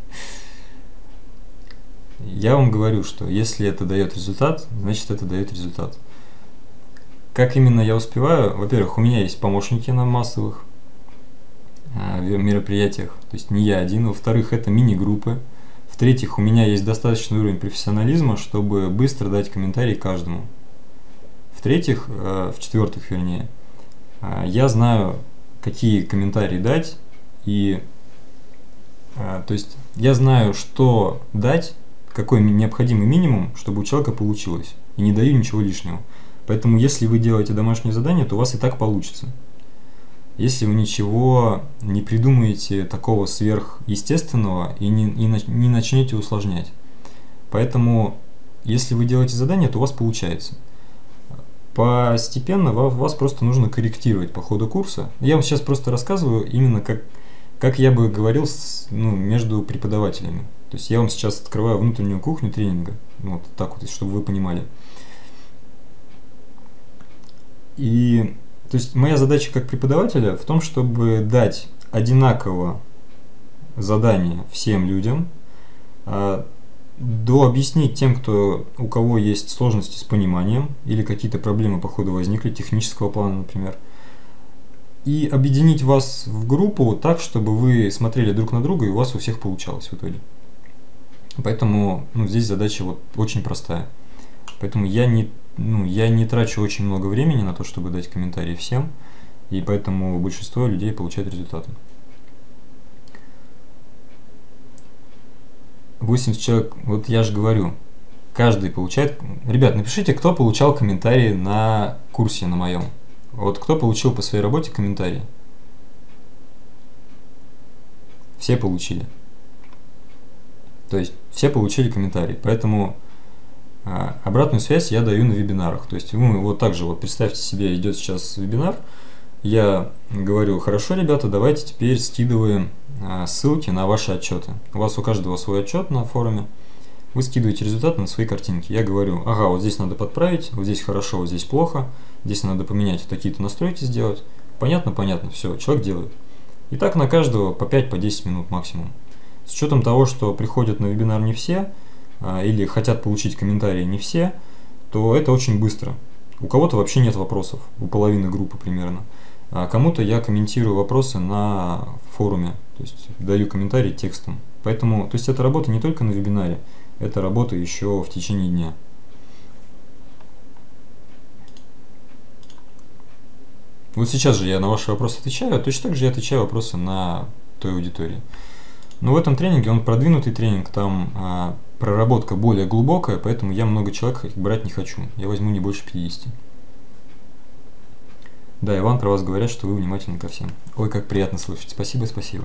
Я вам говорю, что если это дает результат, значит это дает результат. Как именно я успеваю? Во-первых, у меня есть помощники на массовых мероприятиях, то есть не я один. Во-вторых, это мини-группы. В-третьих, у меня есть достаточный уровень профессионализма, чтобы быстро дать комментарий каждому. В-третьих, в-четвертых, вернее, я знаю, какие комментарии дать, и то есть я знаю, что дать, какой необходимый минимум, чтобы у человека получилось, и не даю ничего лишнего. Поэтому, если вы делаете домашнее задание, то у вас и так получится. Если вы ничего не придумаете такого сверхъестественного и не, и не начнете усложнять. Поэтому, если вы делаете задание, то у вас получается. Постепенно вас просто нужно корректировать по ходу курса. Я вам сейчас просто рассказываю именно как, как я бы говорил с, ну, между преподавателями. То есть я вам сейчас открываю внутреннюю кухню тренинга. Вот так вот, чтобы вы понимали. И то есть моя задача как преподавателя в том, чтобы дать одинаково задание всем людям, а, дообъяснить тем, кто, у кого есть сложности с пониманием или какие-то проблемы по ходу возникли, технического плана, например, и объединить вас в группу так, чтобы вы смотрели друг на друга и у вас у всех получалось в итоге. Поэтому ну, здесь задача вот очень простая. Поэтому я не Ну, я не трачу очень много времени на то, чтобы дать комментарии всем, и поэтому большинство людей получает результаты. восемьдесят человек, вот я же говорю, каждый получает... Ребят, напишите, кто получал комментарии на курсе на моем. Вот кто получил по своей работе комментарии? Все получили. То есть все получили комментарии, поэтому... Обратную связь я даю на вебинарах. То есть вы вот так же, вот представьте себе, идет сейчас вебинар, я говорю, хорошо, ребята, давайте теперь скидываем ссылки на ваши отчеты. У вас у каждого свой отчет на форуме, вы скидываете результаты на свои картинки. Я говорю, ага, вот здесь надо подправить, вот здесь хорошо, вот здесь плохо, здесь надо поменять, вот такие-то настройки сделать. Понятно, понятно, все, человек делает. И так на каждого по пять, по десять минут максимум. С учетом того, что приходят на вебинар не все, или хотят получить комментарии не все, то это очень быстро. У кого-то вообще нет вопросов, у половины группы примерно. А кому-то я комментирую вопросы на форуме, то есть даю комментарии текстом. Поэтому, то есть это работа не только на вебинаре, это работа еще в течение дня. Вот сейчас же я на ваши вопросы отвечаю, а точно так же я отвечаю вопросы на той аудитории. Но в этом тренинге, он продвинутый тренинг, там а, проработка более глубокая, поэтому я много человек брать не хочу. Я возьму не больше пятидесяти. Да, Иван, про вас говорят, что вы внимательны ко всем. Ой, как приятно слышать. Спасибо, спасибо.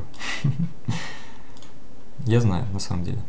Я знаю, на самом деле.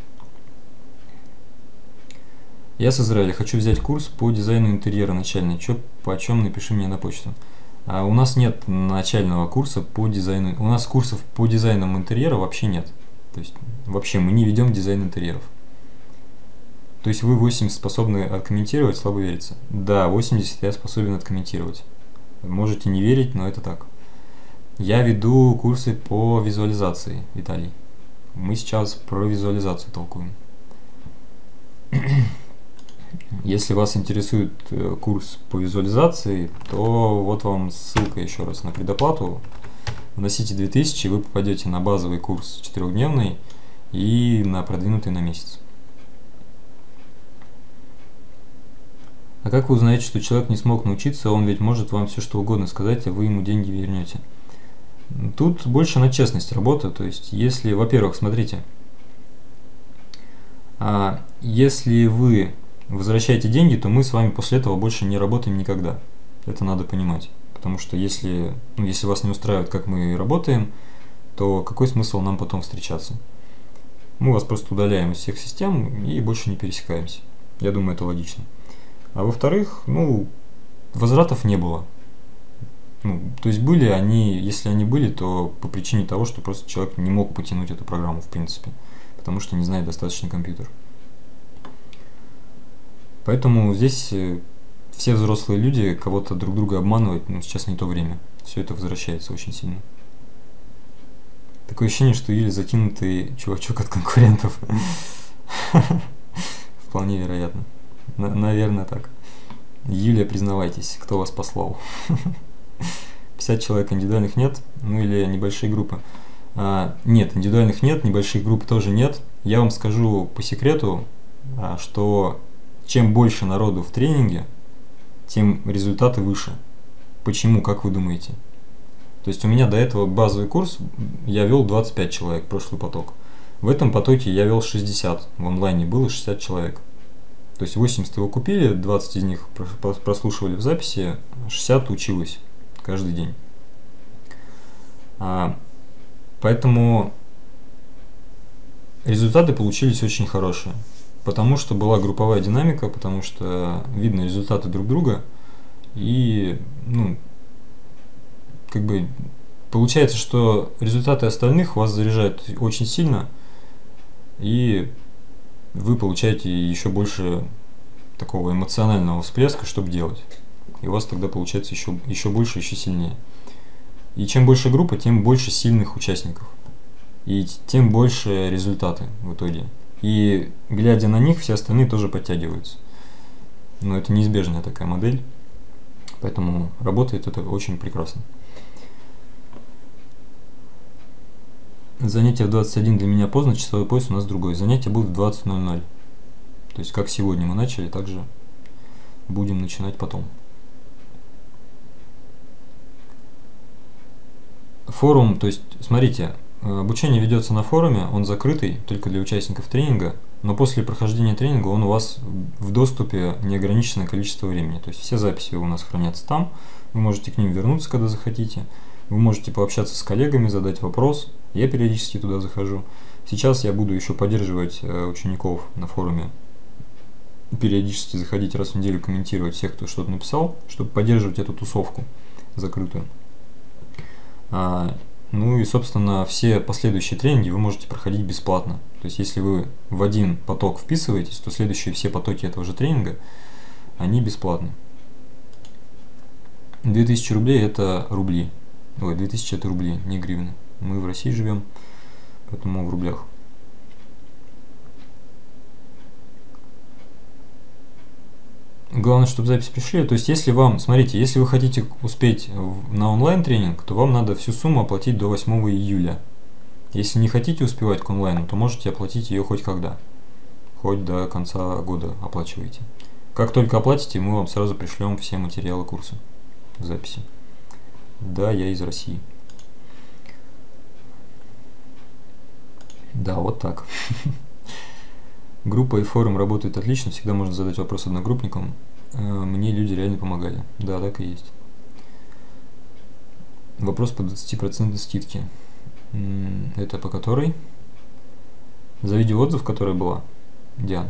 Я с Израиля. Хочу взять курс по дизайну интерьера начальный. Чё, почем, напиши мне на почту. А у нас нет начального курса по дизайну. У нас курсов по дизайнам интерьера вообще нет. То есть вообще мы не ведем дизайн интерьеров. То есть вы восемьдесят способны откомментировать, слабо верится. Да, восемьдесят я способен откомментировать. Можете не верить, но это так. Я веду курсы по визуализации, Виталий. Мы сейчас про визуализацию толкуем. Если вас интересует э, курс по визуализации, то вот вам ссылка еще раз на предоплату. Вносите две тысячи, вы попадете на базовый курс четырехдневный и на продвинутый на месяц. А как вы узнаете, что человек не смог научиться, он ведь может вам все что угодно сказать, а вы ему деньги вернете? Тут больше на честность работа, то есть если, во-первых, смотрите, а если вы возвращаете деньги, то мы с вами после этого больше не работаем никогда. Это надо понимать. Потому что если, ну, если вас не устраивает, как мы работаем, то какой смысл нам потом встречаться? Мы вас просто удаляем из всех систем и больше не пересекаемся. Я думаю, это логично. А во-вторых, ну, возвратов не было. Ну, то есть были они, если они были, то по причине того, что просто человек не мог потянуть эту программу в принципе, потому что не знает достаточно компьютер. Поэтому здесь все взрослые люди кого-то друг друга обманывать, ну, сейчас не то время. Все это возвращается очень сильно. Такое ощущение, что Юля закинутый чувачок от конкурентов. Вполне вероятно. Наверное, так. Юлия, признавайтесь, кто вас послал. пятьдесят человек индивидуальных нет, ну или небольшие группы. А, нет, индивидуальных нет, небольших групп тоже нет. Я вам скажу по секрету, а, что чем больше народу в тренинге, тем результаты выше. Почему, как вы думаете? То есть у меня до этого базовый курс, я вел двадцать пять человек, прошлый поток. В этом потоке я вел шестьдесят, в онлайне было шестьдесят человек. То есть восемьдесят его купили, двадцать из них прослушивали в записи, шестьдесят училось каждый день. А, поэтому результаты получились очень хорошие. Потому что была групповая динамика, потому что видно результаты друг друга. И, ну, как бы получается, что результаты остальных вас заряжают очень сильно. И вы получаете еще больше такого эмоционального всплеска, чтобы делать. И у вас тогда получается еще, еще больше, еще сильнее. И чем больше группа, тем больше сильных участников. И тем больше результаты в итоге. И глядя на них, все остальные тоже подтягиваются. Но это неизбежная такая модель. Поэтому работает это очень прекрасно. Занятие в двадцать один для меня поздно, часовой пояс у нас другой. Занятие будет в двадцать ноль ноль. То есть как сегодня мы начали, так же будем начинать потом. Форум, то есть, смотрите, обучение ведется на форуме, он закрытый, только для участников тренинга, но после прохождения тренинга он у вас в доступе неограниченное количество времени. То есть все записи у нас хранятся там, вы можете к ним вернуться, когда захотите, вы можете пообщаться с коллегами, задать вопрос, я периодически туда захожу. Сейчас я буду еще поддерживать учеников на форуме, периодически заходить раз в неделю, комментировать всех, кто что-то написал, чтобы поддерживать эту тусовку закрытую. А, ну и, собственно, все последующие тренинги вы можете проходить бесплатно. То есть, если вы в один поток вписываетесь, то следующие все потоки этого же тренинга, они бесплатны. две тысячи рублей это рубли. Ой, две тысячи это рубли, не гривны. Мы в России живем, поэтому в рублях. Главное, чтобы запись пришли. То есть, если вам, смотрите, если вы хотите успеть на онлайн-тренинг, то вам надо всю сумму оплатить до восьмого июля. Если не хотите успевать к онлайну, то можете оплатить ее хоть когда. Хоть до конца года оплачивайте. Как только оплатите, мы вам сразу пришлем все материалы курса в записи. Да, я из России. Да, вот так. Группа и форум работают отлично, всегда можно задать вопрос одногруппникам. Мне люди реально помогали. Да, так и есть. Вопрос по двадцати процентам скидки. Это по которой? За видеоотзыв, которая была? Диан.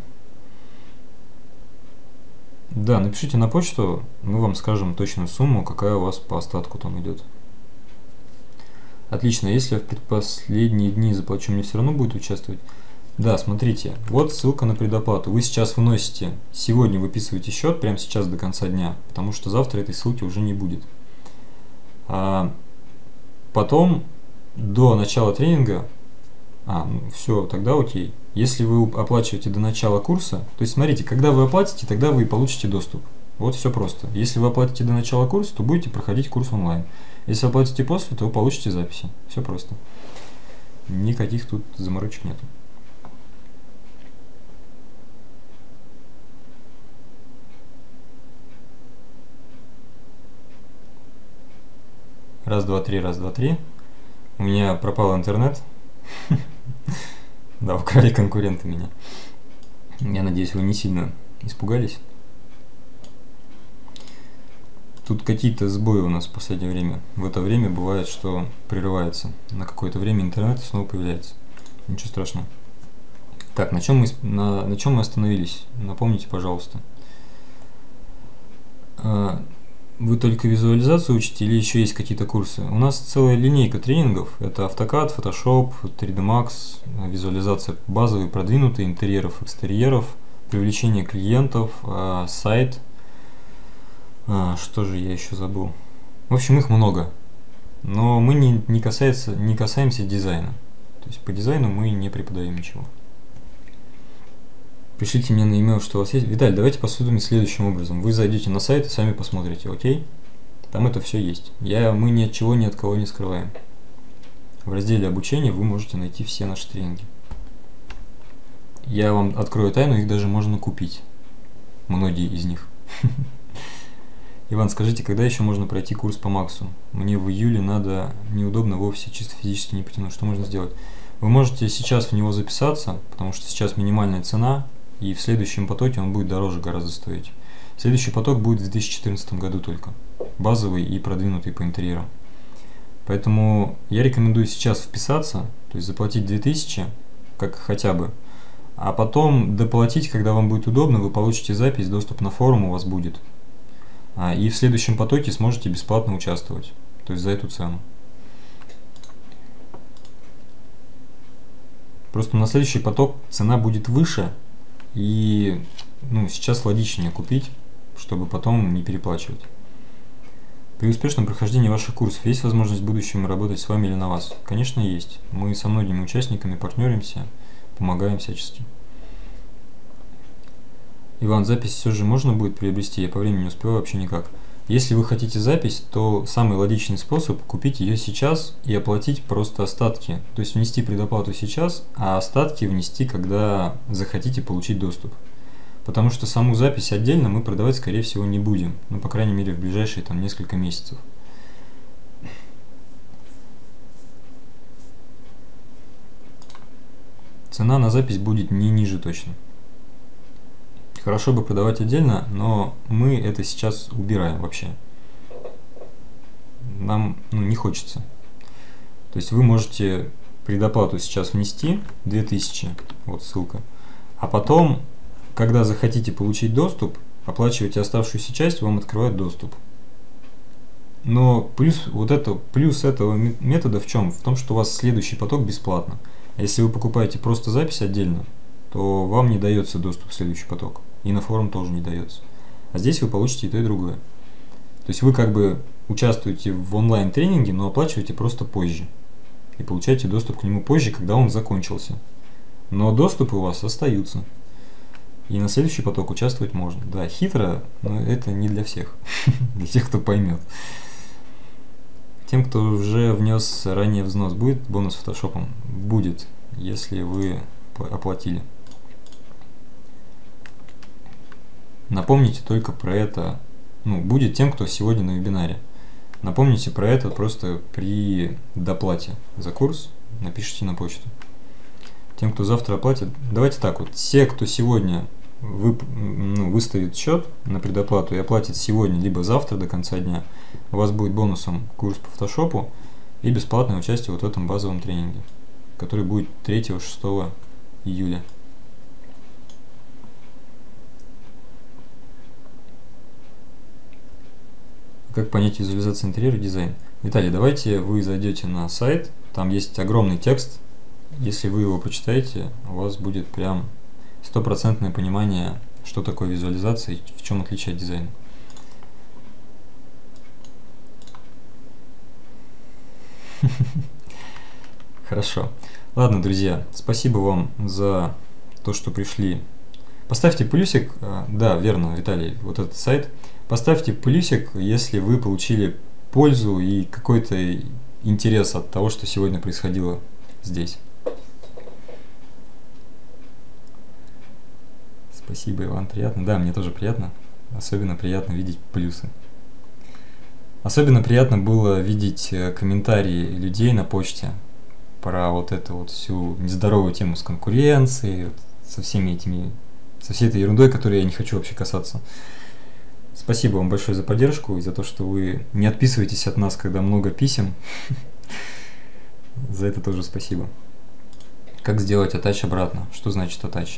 Да, напишите на почту, мы вам скажем точную сумму, какая у вас по остатку там идет. Отлично, если я в предпоследние дни заплачу, мне все равно будет участвовать? Да, смотрите, вот ссылка на предоплату. Вы сейчас выносите, сегодня выписываете счет, прямо сейчас до конца дня, потому что завтра этой ссылки уже не будет. А потом, до начала тренинга, А, ну все, тогда окей. Если вы оплачиваете до начала курса, то есть смотрите, когда вы оплатите, тогда вы получите доступ. Вот все просто. Если вы оплатите до начала курса, то будете проходить курс онлайн. Если оплатите после, то вы получите записи. Все просто. Никаких тут заморочек нету. Раз, два, три, раз, два, три. У меня пропал интернет. Да, украли конкуренты меня. Я надеюсь, вы не сильно испугались. Тут какие-то сбои у нас в последнее время. В это время бывает, что прерывается. На какое-то время интернет и снова появляется. Ничего страшного. Так, на чем мы, на, на чем мы остановились? Напомните, пожалуйста. Вы только визуализацию учите или еще есть какие-то курсы? У нас целая линейка тренингов. Это AutoCAD, Photoshop, три дэ Max, визуализация базовой, продвинутой, интерьеров, экстерьеров, привлечение клиентов, сайт. А, что же я еще забыл? В общем, их много. Но мы не, не, касается, не касаемся дизайна. То есть по дизайну мы не преподаем ничего. Пишите мне на e-mail, что у вас есть. Виталий, давайте поступим следующим образом. Вы зайдете на сайт и сами посмотрите, окей? Там это все есть. Я, мы ни от чего, ни от кого не скрываем. В разделе обучения вы можете найти все наши тренинги. Я вам открою тайну, их даже можно купить. Многие из них. Иван, скажите, когда еще можно пройти курс по Максу? Мне в июле надо, неудобно в офисе, чисто физически не потяну. Что можно сделать? Вы можете сейчас в него записаться, потому что сейчас минимальная цена, и в следующем потоке он будет дороже гораздо стоить. Следующий поток будет в две тысячи четырнадцатом году только. Базовый и продвинутый по интерьерам. Поэтому я рекомендую сейчас вписаться, то есть заплатить две тысячи, как хотя бы. А потом доплатить, когда вам будет удобно, вы получите запись, доступ на форум у вас будет. И в следующем потоке сможете бесплатно участвовать. То есть за эту цену. Просто на следующий поток цена будет выше. И ну, сейчас логичнее купить, чтобы потом не переплачивать. При успешном прохождении ваших курсов есть возможность в будущем работать с вами или на вас? Конечно, есть. Мы со многими участниками партнеримся, помогаем всячески. Иван, запись все же можно будет приобрести? Я по времени не успеваю вообще никак. Если вы хотите запись, то самый логичный способ купить ее сейчас и оплатить просто остатки. То есть внести предоплату сейчас, а остатки внести, когда захотите получить доступ. Потому что саму запись отдельно мы продавать, скорее всего, не будем. Ну, по крайней мере, в ближайшие там несколько месяцев. Цена на запись будет не ниже точно. Хорошо бы продавать отдельно, но мы это сейчас убираем вообще. Нам ну, не хочется. То есть вы можете предоплату сейчас внести, две тысячи, вот ссылка. А потом, когда захотите получить доступ, оплачиваете оставшуюся часть, вам открывают доступ. Но плюс, вот это, плюс этого метода в чем? В том, что у вас следующий поток бесплатно. А если вы покупаете просто запись отдельно, то вам не дается доступ в следующий поток. И на форум тоже не дается. А здесь вы получите и то, и другое. То есть вы как бы участвуете в онлайн-тренинге, но оплачиваете просто позже. И получаете доступ к нему позже, когда он закончился. Но доступы у вас остаются. И на следующий поток участвовать можно. Да, хитро, но это не для всех. Для тех, кто поймет. Тем, кто уже внес ранее взнос, будет бонус фотошопом? Будет, если вы оплатили. Напомните только про это, ну, будет тем, кто сегодня на вебинаре. Напомните про это просто при доплате за курс, напишите на почту. Тем, кто завтра оплатит, давайте так вот, все, кто сегодня вып, ну, выставит счет на предоплату и оплатит сегодня, либо завтра до конца дня, у вас будет бонусом курс по фотошопу и бесплатное участие вот в этом базовом тренинге, который будет третьего-шестого июля. Как понять визуализацию интерьера и дизайн? Виталий, давайте вы зайдете на сайт, там есть огромный текст. Если вы его прочитаете, у вас будет прям стопроцентное понимание, что такое визуализация и в чем отличие от дизайна. Хорошо. Ладно, друзья, спасибо вам за то, что пришли. Поставьте плюсик, да, верно, Виталий, вот этот сайт. Поставьте плюсик, если вы получили пользу и какой-то интерес от того, что сегодня происходило здесь. Спасибо, Иван, приятно. Да, мне тоже приятно. Особенно приятно видеть плюсы. Особенно приятно было видеть комментарии людей на почте про вот эту вот всю нездоровую тему с конкуренцией, вот со всеми этими, со всей этой ерундой, которой я не хочу вообще касаться. Спасибо вам большое за поддержку и за то, что вы не отписываетесь от нас, когда много писем. За это тоже спасибо. Как сделать attach обратно? Что значит attach?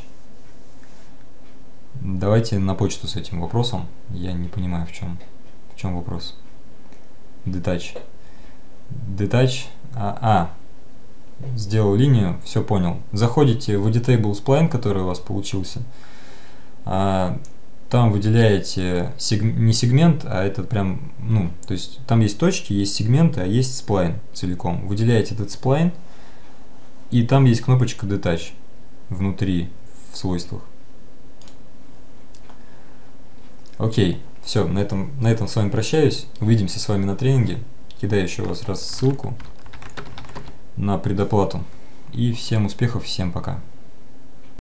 Давайте на почту с этим вопросом. Я не понимаю, в чем, в чем вопрос. Detach. Detach. А, а, сделал линию, все понял. Заходите в editable spline, который у вас получился. А, там выделяете сег, не сегмент, а это прям, ну, то есть там есть точки, есть сегменты, а есть сплайн целиком. Выделяете этот сплайн, и там есть кнопочка Detach внутри, в свойствах. Окей, все, на этом, на этом с вами прощаюсь. Увидимся с вами на тренинге. Кидаю еще раз раз ссылку на предоплату. И всем успехов, всем пока.